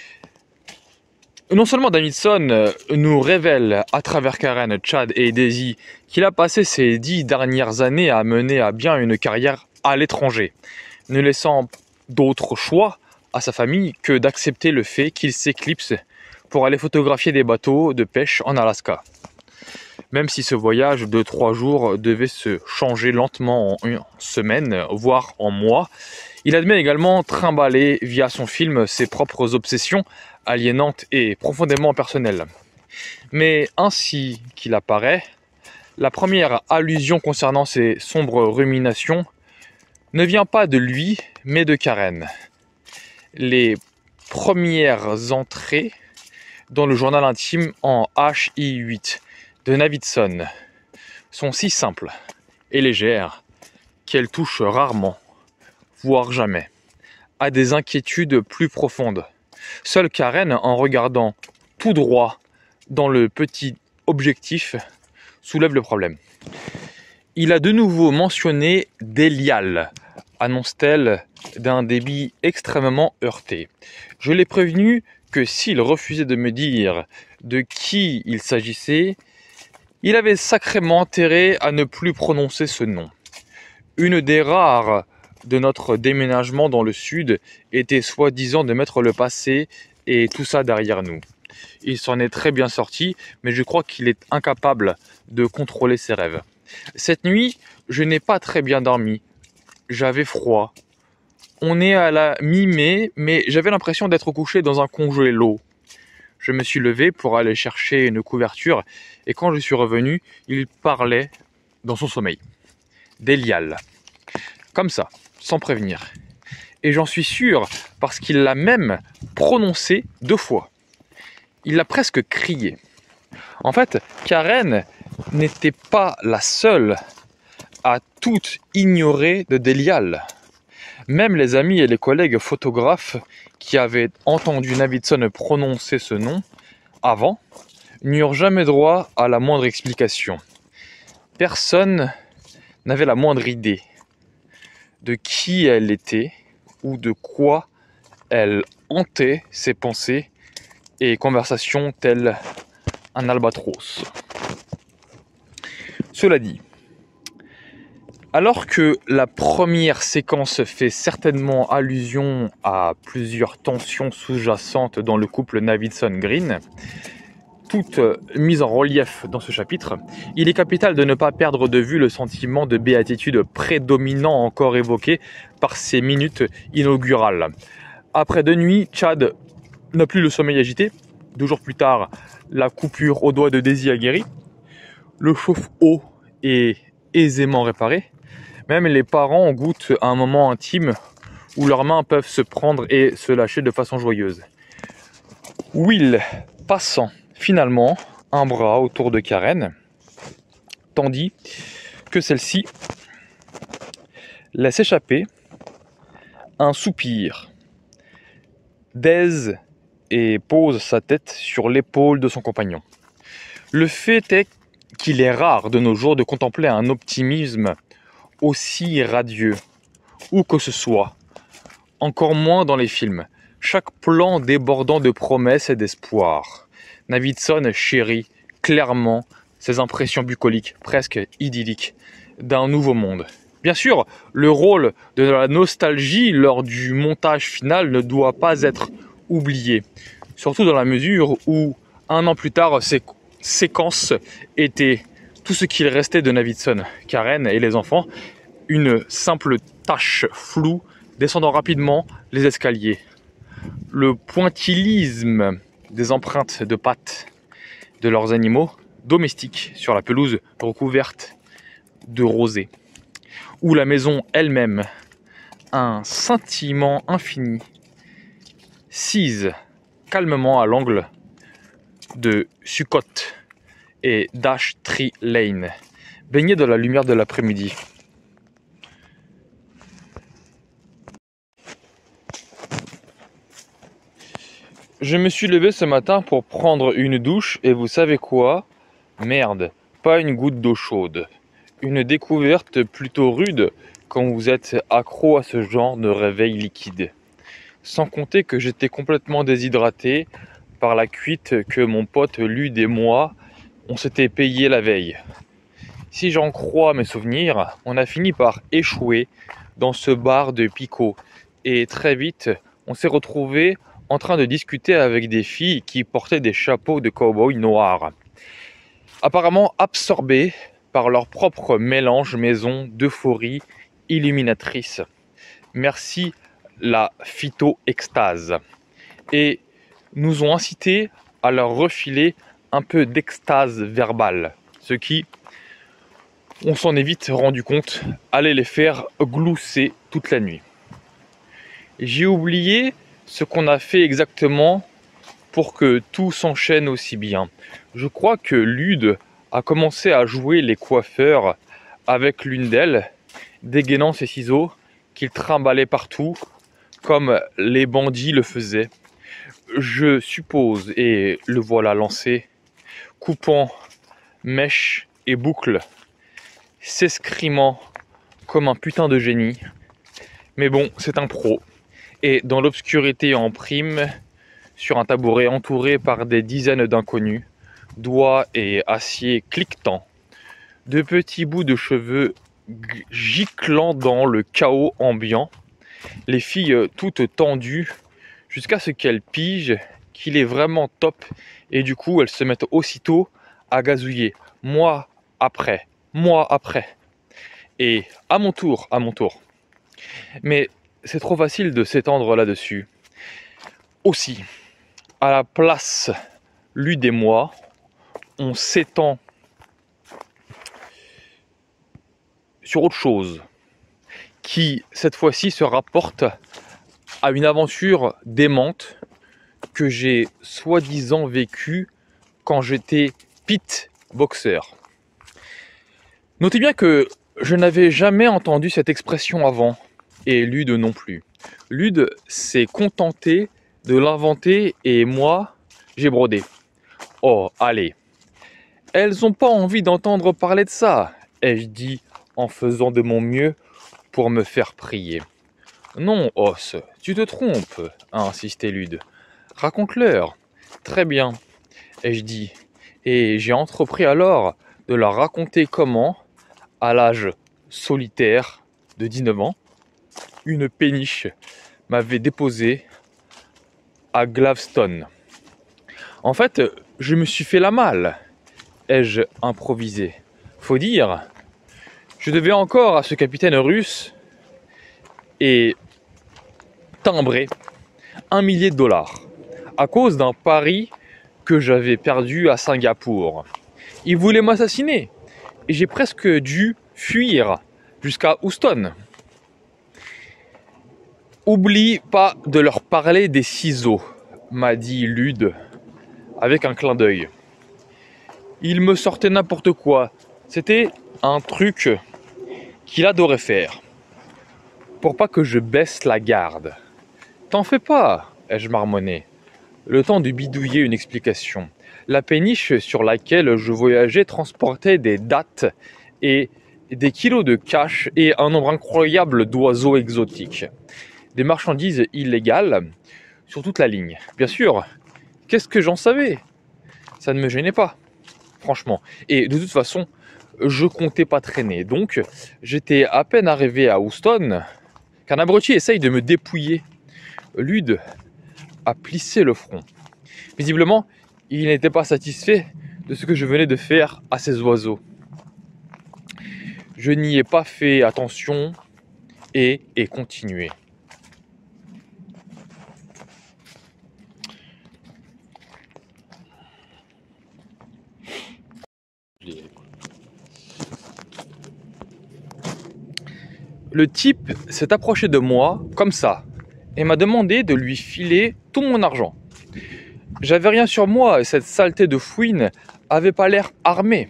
Non seulement Davidson nous révèle à travers Karen, Chad et Daisy qu'il a passé ces 10 dernières années à mener à bien une carrière à l'étranger, ne laissant d'autre choix à sa famille que d'accepter le fait qu'il s'éclipse pour aller photographier des bateaux de pêche en Alaska. Même si ce voyage de 3 jours devait se changer lentement en une semaine, voire en mois, il admet également trimballer via son film ses propres obsessions aliénantes et profondément personnelles. Mais ainsi qu'il apparaît, la première allusion concernant ces sombres ruminations ne vient pas de lui, mais de Karen. Les premières entrées dans le journal intime en HI8 de Davidson sont si simples et légères qu'elles touchent rarement, voire jamais, à des inquiétudes plus profondes. Seule Karen, en regardant tout droit dans le petit objectif, soulève le problème. Il a de nouveau mentionné Délial, annonce-t-elle d'un débit extrêmement heurté. Je l'ai prévenu que s'il refusait de me dire de qui il s'agissait, il avait sacrément intérêt à ne plus prononcer ce nom. Une des rares de notre déménagement dans le sud était soi-disant de mettre le passé et tout ça derrière nous. Il s'en est très bien sorti, mais je crois qu'il est incapable de contrôler ses rêves. Cette nuit, je n'ai pas très bien dormi. J'avais froid. On est à la mi-mai, mais j'avais l'impression d'être couché dans un congélo. Je me suis levé pour aller chercher une couverture et quand je suis revenu, il parlait dans son sommeil. Délial. Comme ça, sans prévenir. Et j'en suis sûr parce qu'il l'a même prononcé 2 fois. Il l'a presque crié. En fait, Karen n'était pas la seule à tout ignorer de Délial. Même les amis et les collègues photographes qui avaient entendu Davidson prononcer ce nom avant n'eurent jamais droit à la moindre explication. Personne n'avait la moindre idée de qui elle était ou de quoi elle hantait ses pensées et conversations telles un albatros. Cela dit, alors que la première séquence fait certainement allusion à plusieurs tensions sous-jacentes dans le couple Davidson-Green, toutes mises en relief dans ce chapitre, il est capital de ne pas perdre de vue le sentiment de béatitude prédominant encore évoqué par ces minutes inaugurales. Après 2 nuits, Chad n'a plus le sommeil agité. 2 jours plus tard, la coupure au doigt de Daisy a guéri. Le chauffe-eau est aisément réparé. Même les parents goûtent à un moment intime où leurs mains peuvent se prendre et se lâcher de façon joyeuse. Will passant finalement un bras autour de Karen, tandis que celle-ci laisse échapper un soupir d'aise et pose sa tête sur l'épaule de son compagnon. Le fait est qu'il est rare de nos jours de contempler un optimisme aussi radieux, où que ce soit, encore moins dans les films, chaque plan débordant de promesses et d'espoir. Davidson chérit clairement ses impressions bucoliques, presque idylliques, d'un nouveau monde. Bien sûr, le rôle de la nostalgie lors du montage final ne doit pas être oublié, surtout dans la mesure où, 1 an plus tard, ces séquences étaient tout ce qu'il restait de Davidson, Karen et les enfants, une simple tache floue descendant rapidement les escaliers. Le pointillisme des empreintes de pattes de leurs animaux domestiques sur la pelouse recouverte de rosée, ou la maison elle-même, un scintillement infini, sise calmement à l'angle de Sukkot et Dash Tree Lane, baignée dans la lumière de l'après-midi. Je me suis levé ce matin pour prendre une douche et vous savez quoi? Merde, pas une goutte d'eau chaude. une découverte plutôt rude quand vous êtes accro à ce genre de réveil liquide. Sans compter que j'étais complètement déshydraté par la cuite que mon pote Lude et moi, on s'était payé la veille. Si j'en crois mes souvenirs, on a fini par échouer dans ce bar de Pico. Et très vite, on s'est retrouvé en train de discuter avec des filles qui portaient des chapeaux de cow-boy noirs. Apparemment absorbés par leur propre mélange maison d'euphorie illuminatrice. Merci la phyto-extase. Et nous ont incité à leur refiler un peu d'extase verbale. Ce qui, on s'en est vite rendu compte, allait les faire glousser toute la nuit. J'ai oublié ce qu'on a fait exactement pour que tout s'enchaîne aussi bien. Je crois que Lude a commencé à jouer les coiffeurs avec l'une d'elles, dégainant ses ciseaux qu'il trimballait partout, comme les bandits le faisaient. Je suppose, et le voilà lancé, coupant mèches et boucles, s'escrimant comme un putain de génie. Mais bon, c'est un pro. Et dans l'obscurité en prime, sur un tabouret entouré par des dizaines d'inconnus, doigts et acier cliquetant, de petits bouts de cheveux giclant dans le chaos ambiant, les filles toutes tendues, jusqu'à ce qu'elles pigent qu'il est vraiment top, et du coup elles se mettent aussitôt à gazouiller, moi après, et à mon tour. Mais c'est trop facile de s'étendre là-dessus. Aussi, à la place Lude et moi, on s'étend sur autre chose, qui cette fois-ci se rapporte à une aventure démente que j'ai soi-disant vécue quand j'étais pit boxer. Notez bien que je n'avais jamais entendu cette expression avant, et Lude non plus. Lude s'est contenté de l'inventer et moi, j'ai brodé. Oh, allez. Elles ont pas envie d'entendre parler de ça, ai-je dit en faisant de mon mieux pour me faire prier. Non, Os, tu te trompes, a insisté Lude. Raconte-leur. Très bien, ai-je dit, et j'ai entrepris alors de leur raconter comment, à l'âge solitaire de 19 ans, une péniche m'avait déposé à Glaveston. En fait, je me suis fait la malle, ai-je improvisé. Faut dire, je devais encore à ce capitaine russe et timbré $1 000 à cause d'un pari que j'avais perdu à Singapour. Il voulait m'assassiner et j'ai presque dû fuir jusqu'à Houston. Oublie pas de leur parler des ciseaux, m'a dit Lude avec un clin d'œil. Il me sortait n'importe quoi. C'était un truc qu'il adorait faire. Pour pas que je baisse la garde. T'en fais pas, ai-je marmonné. Le temps de bidouiller une explication. La péniche sur laquelle je voyageais transportait des dattes et des kilos de cash et un nombre incroyable d'oiseaux exotiques. Des marchandises illégales sur toute la ligne. Bien sûr, qu'est-ce que j'en savais? Ça ne me gênait pas, franchement. Et de toute façon, je comptais pas traîner. Donc, j'étais à peine arrivé à Houston qu'un abruti essaye de me dépouiller. Lude a plissé le front. Visiblement, il n'était pas satisfait de ce que je venais de faire à ces oiseaux. Je n'y ai pas fait attention et ai continué. Le type s'est approché de moi, comme ça, et m'a demandé de lui filer tout mon argent. J'avais rien sur moi et cette saleté de fouine avait pas l'air armée.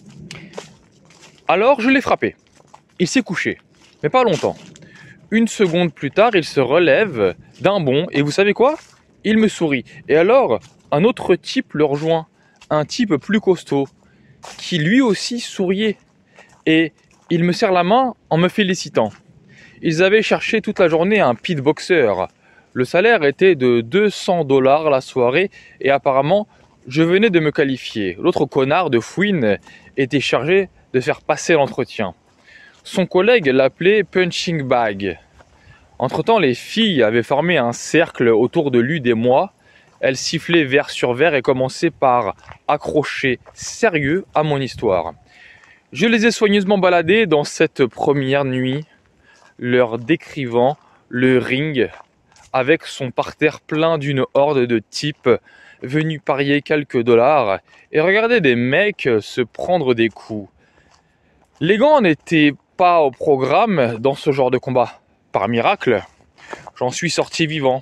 Alors je l'ai frappé. Il s'est couché, mais pas longtemps. Une seconde plus tard, il se relève d'un bond et vous savez quoi? Il me sourit. Et alors, un autre type le rejoint, un type plus costaud, qui lui aussi souriait et il me serre la main en me félicitant. Ils avaient cherché toute la journée un pitboxer. Le salaire était de 200 $ la soirée et apparemment, je venais de me qualifier. L'autre connard de Fouine était chargé de faire passer l'entretien. Son collègue l'appelait Punching Bag. Entre-temps, les filles avaient formé un cercle autour de lui et moi. Elles sifflaient vers sur vers et commençaient par accrocher sérieux à mon histoire. Je les ai soigneusement baladées dans cette première nuit, leur décrivant le ring avec son parterre plein d'une horde de types venus parier quelques dollars et regarder des mecs se prendre des coups. Les gants n'étaient pas au programme dans ce genre de combat. Par miracle, j'en suis sorti vivant.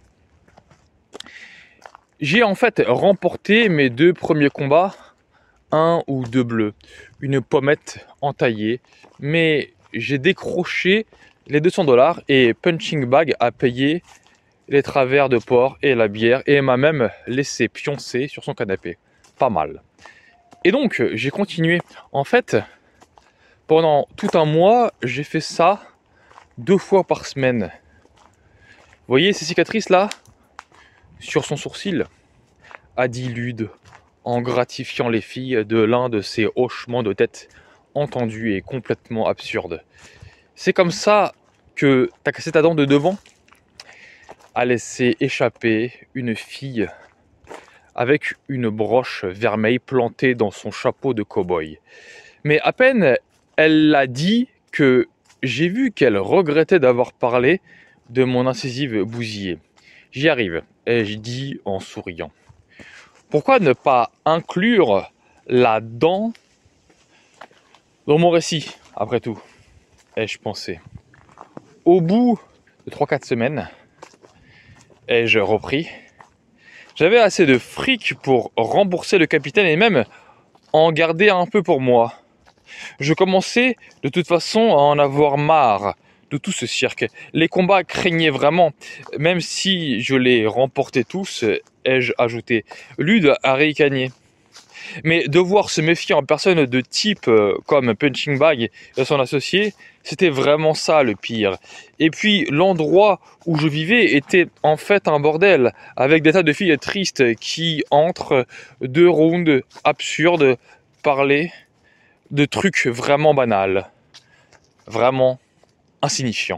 J'ai en fait remporté mes 2 premiers combats, 1 ou 2 bleus, une pommette entaillée, mais j'ai décroché les 200 $ et Punching Bag a payé les travers de porc et la bière et m'a même laissé pioncer sur son canapé. Pas mal. Et donc, j'ai continué. En fait, pendant tout un mois, j'ai fait ça 2 fois par semaine. Vous voyez ces cicatrices là? Sur son sourcil, a dit Lude, en gratifiant les filles de l'un de ses hochements de tête entendus et complètement absurdes. C'est comme ça que t'as cassé ta dent de devant? A laissé échapper une fille avec une broche vermeille plantée dans son chapeau de cow-boy. Mais à peine elle l'a dit que j'ai vu qu'elle regrettait d'avoir parlé de mon incisive bousillée. J'y arrive, ai-je dit en souriant. Pourquoi ne pas inclure la dent dans mon récit, après tout, ai-je pensé. Au bout de 3-4 semaines, ai-je repris, j'avais assez de fric pour rembourser le capitaine et même en garder un peu pour moi. Je commençais de toute façon à en avoir marre de tout ce cirque. Les combats craignaient vraiment, même si je les remportais tous, ai-je ajouté. Lude a ricané. Mais devoir se méfier en personne de types comme Punching Bag et son associé, c'était vraiment ça le pire. Et puis l'endroit où je vivais était en fait un bordel, avec des tas de filles tristes qui, entre 2 rounds absurdes, parlaient de trucs vraiment banals, vraiment insignifiants.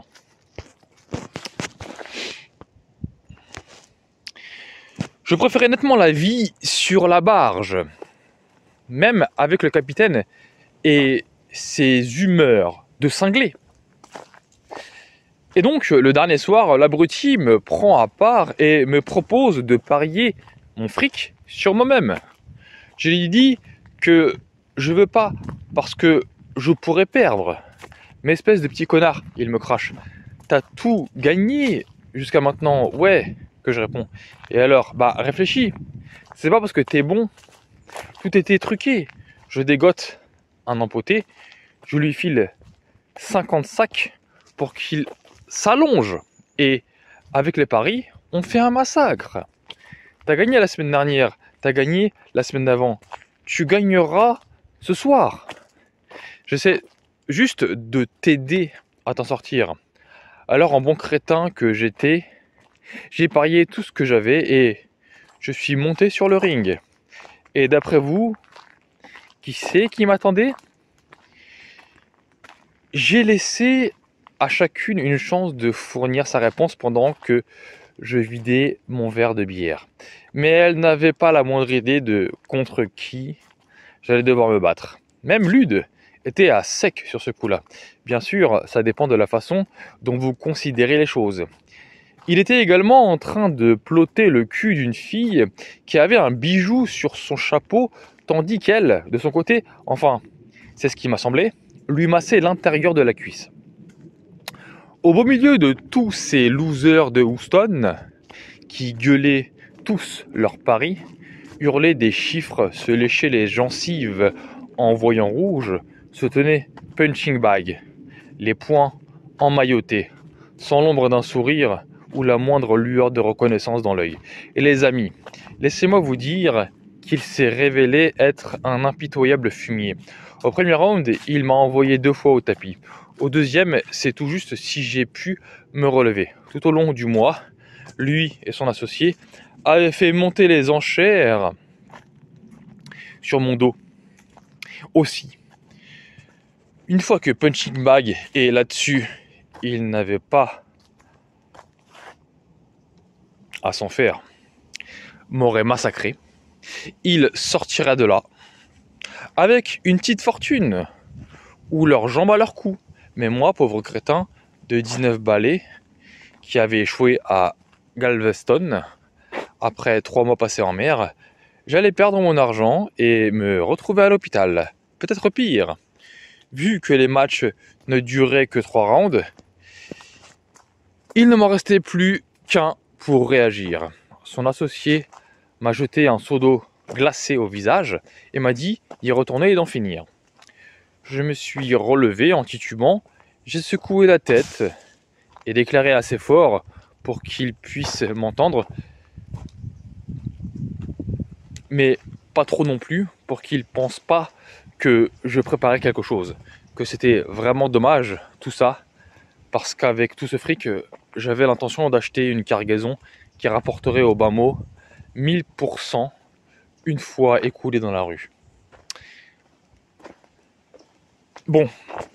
Je préférais nettement la vie sur la barge, même avec le capitaine et ses humeurs de cinglé. Et donc, le dernier soir, l'abruti me prend à part et me propose de parier mon fric sur moi-même. Je lui dis que je veux pas parce que je pourrais perdre. Mais espèce de petit connard, il me crache. T'as tout gagné jusqu'à maintenant. Ouais, que je réponds. Et alors, bah réfléchis. C'est pas parce que t'es bon. Tout était truqué. Je dégote un empoté. Je lui file 50 sacs pour qu'il s'allonge. Et avec les paris, on fait un massacre. T'as gagné la semaine dernière. T'as gagné la semaine d'avant. Tu gagneras ce soir. J'essaie juste de t'aider à t'en sortir. Alors en bon crétin que j'étais, j'ai parié tout ce que j'avais et je suis monté sur le ring. Et d'après vous, qui c'est qui m'attendait? J'ai laissé à chacune une chance de fournir sa réponse pendant que je vidais mon verre de bière. Mais elle n'avait pas la moindre idée de contre qui j'allais devoir me battre. Même Lude était à sec sur ce coup-là. Bien sûr, ça dépend de la façon dont vous considérez les choses. Il était également en train de plotter le cul d'une fille qui avait un bijou sur son chapeau, tandis qu'elle, de son côté, enfin, c'est ce qui m'a semblé, lui massait l'intérieur de la cuisse. Au beau milieu de tous ces losers de Houston, qui gueulaient tous leurs paris, hurlaient des chiffres, se léchaient les gencives en voyant rouge, se tenait Punching Bag, les poings emmaillotés, sans l'ombre d'un sourire ou la moindre lueur de reconnaissance dans l'œil. Et les amis, laissez-moi vous dire qu'il s'est révélé être un impitoyable fumier. Au premier round, il m'a envoyé 2 fois au tapis. Au deuxième, c'est tout juste si j'ai pu me relever. Tout au long du mois, lui et son associé avaient fait monter les enchères sur mon dos. Aussi, une fois que Punching Bag est là-dessus, il n'avait pas à s'en faire, m'aurait massacré. Il sortirait de là avec une petite fortune ou leurs jambes à leur cou. Mais moi, pauvre crétin de 19 balais qui avait échoué à Galveston après 3 mois passés en mer, j'allais perdre mon argent et me retrouver à l'hôpital. Peut-être pire. Vu que les matchs ne duraient que 3 rounds, il ne m'en restait plus qu'un pour réagir. Son associé m'a jeté un seau d'eau glacé au visage et m'a dit d'y retourner et d'en finir. Je me suis relevé en titubant, j'ai secoué la tête et déclaré assez fort pour qu'il puisse m'entendre, mais pas trop non plus pour qu'il pense pas que je préparais quelque chose, que c'était vraiment dommage tout ça, parce qu'avec tout ce fric, j'avais l'intention d'acheter une cargaison qui rapporterait au bas mot 1000% une fois écoulé dans la rue. Bon,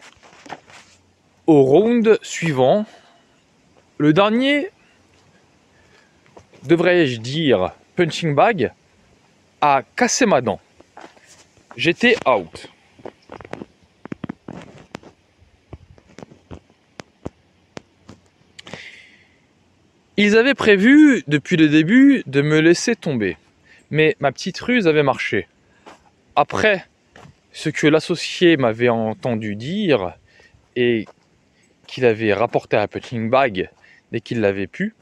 au round suivant, le dernier, devrais-je dire, Punching Bag, a cassé ma dent. J'étais out. Ils avaient prévu depuis le début de me laisser tomber, mais ma petite ruse avait marché. Après ce que l'associé m'avait entendu dire et qu'il avait rapporté à Punching Bag dès qu'il l'avait pu,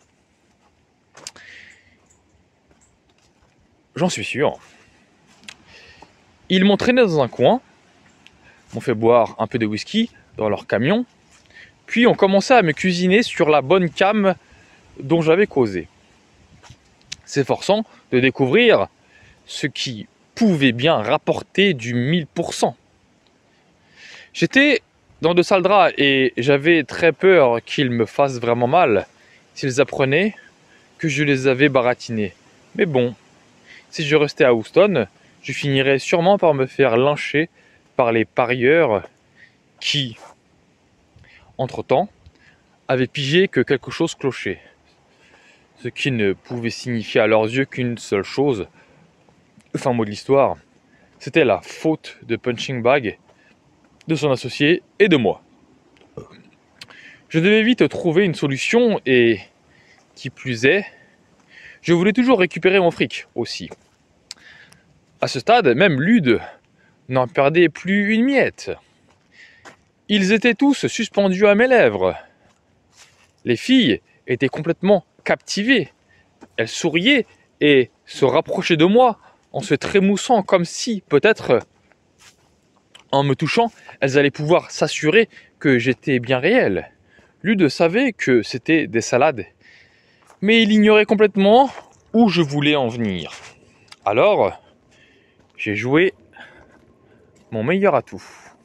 j'en suis sûr. Ils m'ont traîné dans un coin, m'ont fait boire un peu de whisky dans leur camion, puis ont commencé à me cuisiner sur la bonne cam dont j'avais causé, s'efforçant de découvrir ce qui pouvait bien rapporter du 1000%. J'étais dans de sales draps et j'avais très peur qu'ils me fassent vraiment mal s'ils apprenaient que je les avais baratinés. Mais bon, si je restais à Houston, je finirais sûrement par me faire lyncher par les parieurs qui, entre-temps, avaient pigé que quelque chose clochait. Ce qui ne pouvait signifier à leurs yeux qu'une seule chose. Fin mot de l'histoire, c'était la faute de Punching Bag, de son associé et de moi. Je devais vite trouver une solution et, qui plus est, je voulais toujours récupérer mon fric aussi. À ce stade, même Lude n'en perdait plus une miette. Ils étaient tous suspendus à mes lèvres. Les filles étaient complètement captivées. Elles souriaient et se rapprochaient de moi en se trémoussant comme si, peut-être, en me touchant, elles allaient pouvoir s'assurer que j'étais bien réel. Lude savait que c'était des salades, mais il ignorait complètement où je voulais en venir. Alors, j'ai joué mon meilleur atout.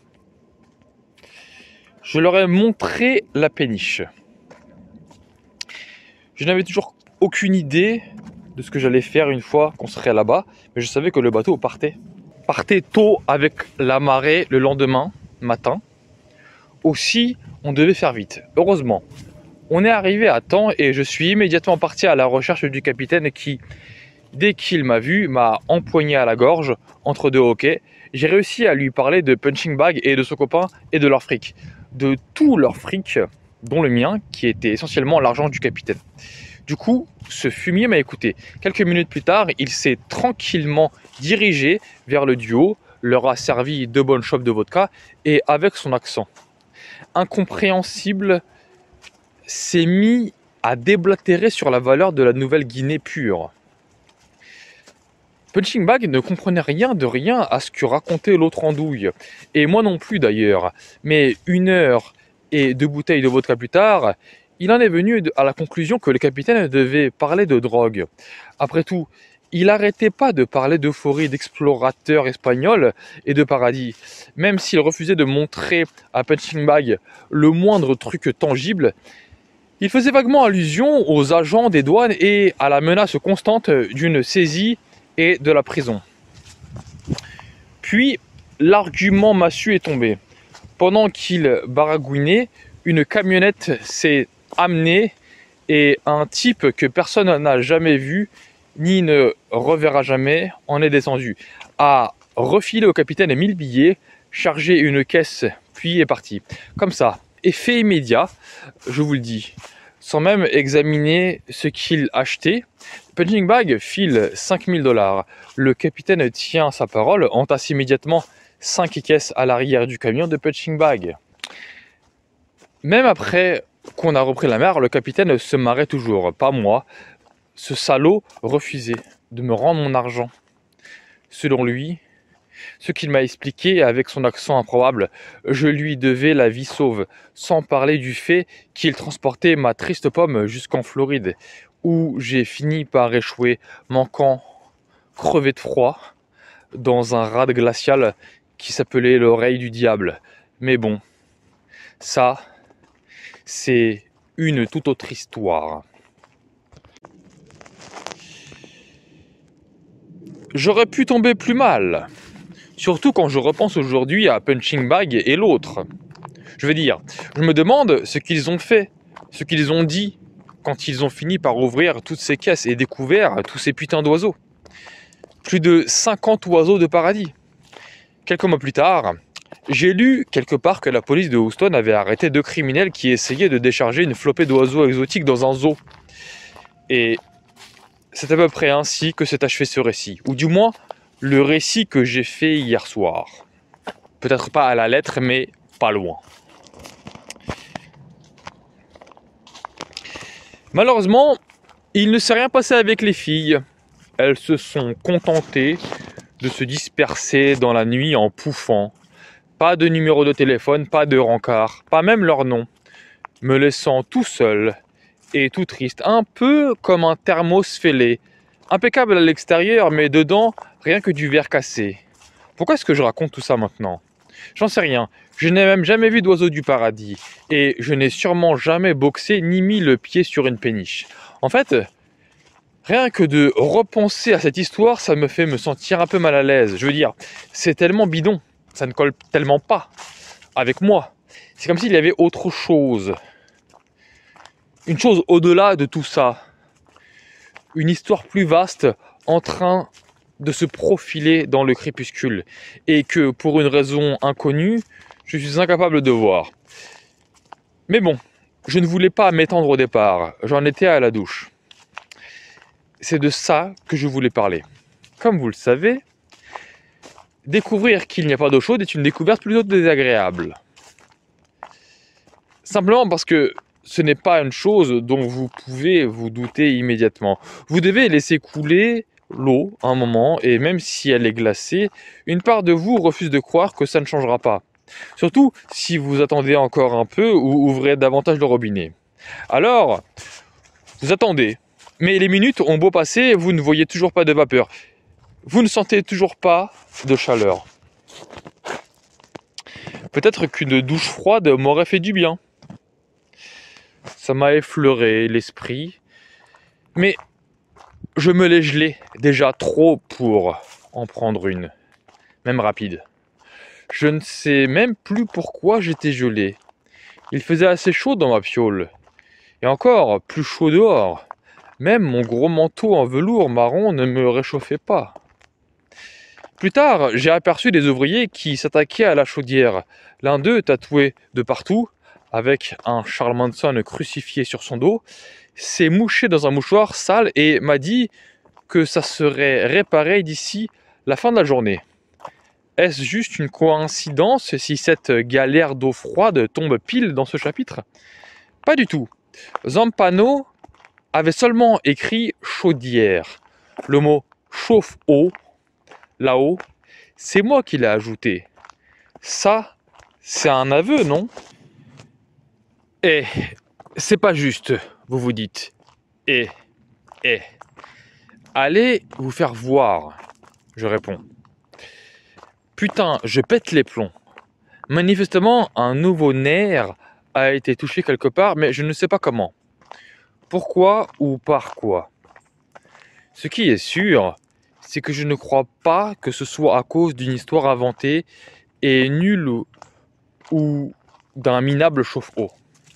Je leur ai montré la péniche. Je n'avais toujours aucune idée de ce que j'allais faire une fois qu'on serait là-bas, mais je savais que le bateau partait tôt avec la marée le lendemain matin. Aussi, on devait faire vite. Heureusement, on est arrivé à temps et je suis immédiatement parti à la recherche du capitaine qui, dès qu'il m'a vu, m'a empoigné à la gorge entre deux hoquets. J'ai réussi à lui parler de Punching Bag et de son copain et de leur fric. De tout leur fric, dont le mien, qui était essentiellement l'argent du capitaine. Du coup, ce fumier m'a écouté. Quelques minutes plus tard, il s'est tranquillement dirigé vers le duo, leur a servi 2 bonnes chopes de vodka et avec son accent incompréhensible, s'est mis à déblatérer sur la valeur de la Nouvelle-Guinée pure. Punching Bag ne comprenait rien de rien à ce que racontait l'autre andouille, et moi non plus d'ailleurs, mais 1 heure et 2 bouteilles de vodka plus tard, il en est venu à la conclusion que le capitaine devait parler de drogue. Après tout, il n'arrêtait pas de parler d'euphorie d'explorateurs espagnols et de paradis. Même s'il refusait de montrer à Punching Bag le moindre truc tangible, il faisait vaguement allusion aux agents des douanes et à la menace constante d'une saisie et de la prison. Puis, l'argument massue est tombé. Pendant qu'il baragouinait, une camionnette s'est amenée et un type que personne n'a jamais vu ni ne reverra jamais en est descendu, a refilé au capitaine 1000 billets, chargé une caisse, puis est parti. Comme ça, effet immédiat, je vous le dis, sans même examiner ce qu'il achetait. Punching Bag file 5000 $. Le capitaine tient sa parole, entasse immédiatement 5 caisses à l'arrière du camion de Punching Bag. Même après qu'on a repris la mer, le capitaine se marrait toujours, pas moi. Ce salaud refusait de me rendre mon argent. Selon lui, ce qu'il m'a expliqué avec son accent improbable, je lui devais la vie sauve, sans parler du fait qu'il transportait ma triste pomme jusqu'en Floride, où j'ai fini par échouer, manquant crever de froid, dans un rade glacial qui s'appelait l'oreille du diable. Mais bon, ça, c'est une toute autre histoire. J'aurais pu tomber plus mal, surtout quand je repense aujourd'hui à Punching Bag et l'autre. Je veux dire, je me demande ce qu'ils ont fait, ce qu'ils ont dit quand ils ont fini par ouvrir toutes ces caisses et découvert tous ces putains d'oiseaux. Plus de 50 oiseaux de paradis. Quelques mois plus tard, j'ai lu quelque part que la police de Houston avait arrêté 2 criminels qui essayaient de décharger une flopée d'oiseaux exotiques dans un zoo. Et c'est à peu près ainsi que s'est achevé ce récit, ou du moins le récit que j'ai fait hier soir. Peut-être pas à la lettre, mais pas loin. Malheureusement, il ne s'est rien passé avec les filles. Elles se sont contentées de se disperser dans la nuit en pouffant. Pas de numéro de téléphone, pas de rencard, pas même leur nom, me laissant tout seul et tout triste, un peu comme un thermos fêlé, impeccable à l'extérieur, mais dedans, rien que du verre cassé. Pourquoi est-ce que je raconte tout ça maintenant? J'en sais rien, je n'ai même jamais vu d'oiseau du paradis, et je n'ai sûrement jamais boxé ni mis le pied sur une péniche. En fait, rien que de repenser à cette histoire, ça me fait me sentir un peu mal à l'aise. Je veux dire, c'est tellement bidon, ça ne colle tellement pas avec moi. C'est comme s'il y avait autre chose. Une chose au-delà de tout ça. Une histoire plus vaste en train de se profiler dans le crépuscule. Et que pour une raison inconnue, je suis incapable de voir. Mais bon, je ne voulais pas m'étendre au départ. J'en étais à la douche. C'est de ça que je voulais parler. Comme vous le savez, découvrir qu'il n'y a pas d'eau chaude est une découverte plutôt désagréable. Simplement parce que ce n'est pas une chose dont vous pouvez vous douter immédiatement. Vous devez laisser couler l'eau un moment, et même si elle est glacée, une part de vous refuse de croire que ça ne changera pas. Surtout si vous attendez encore un peu ou ouvrez davantage le robinet. Alors, vous attendez. Mais les minutes ont beau passer, vous ne voyez toujours pas de vapeur. Vous ne sentez toujours pas de chaleur. Peut-être qu'une douche froide m'aurait fait du bien. Ça m'a effleuré l'esprit. Mais je me l'ai gelé déjà trop pour en prendre une. Même rapide. Je ne sais même plus pourquoi j'étais gelé. Il faisait assez chaud dans ma piaule. Et encore plus chaud dehors. Même mon gros manteau en velours marron ne me réchauffait pas. Plus tard, j'ai aperçu des ouvriers qui s'attaquaient à la chaudière. L'un d'eux, tatoué de partout, avec un Charles Manson crucifié sur son dos, s'est mouché dans un mouchoir sale et m'a dit que ça serait réparé d'ici la fin de la journée. Est-ce juste une coïncidence si cette galère d'eau froide tombe pile dans ce chapitre? Pas du tout. Zampano avait seulement écrit chaudière. Le mot chauffe-eau, là-haut, c'est moi qui l'ai ajouté. Ça, c'est un aveu, non? C'est pas juste, vous vous dites. Allez vous faire voir, je réponds. Putain, je pète les plombs. Manifestement, un nouveau nerf a été touché quelque part, mais je ne sais pas comment. Pourquoi ou par quoi? Ce qui est sûr, c'est que je ne crois pas que ce soit à cause d'une histoire inventée et nulle ou d'un minable chauffe-eau.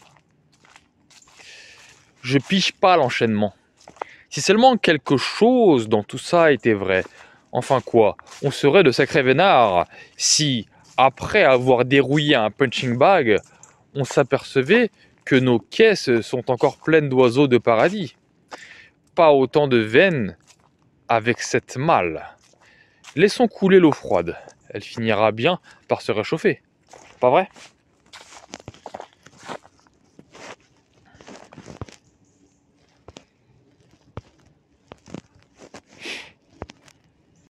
Je pige pas l'enchaînement. Si seulement quelque chose dans tout ça était vrai, enfin quoi, on serait de sacrés vénards si, après avoir dérouillé un punching bag, on s'apercevait que nos caisses sont encore pleines d'oiseaux de paradis. Pas autant de veines avec cette malle. Laissons couler l'eau froide, elle finira bien par se réchauffer, pas vrai ?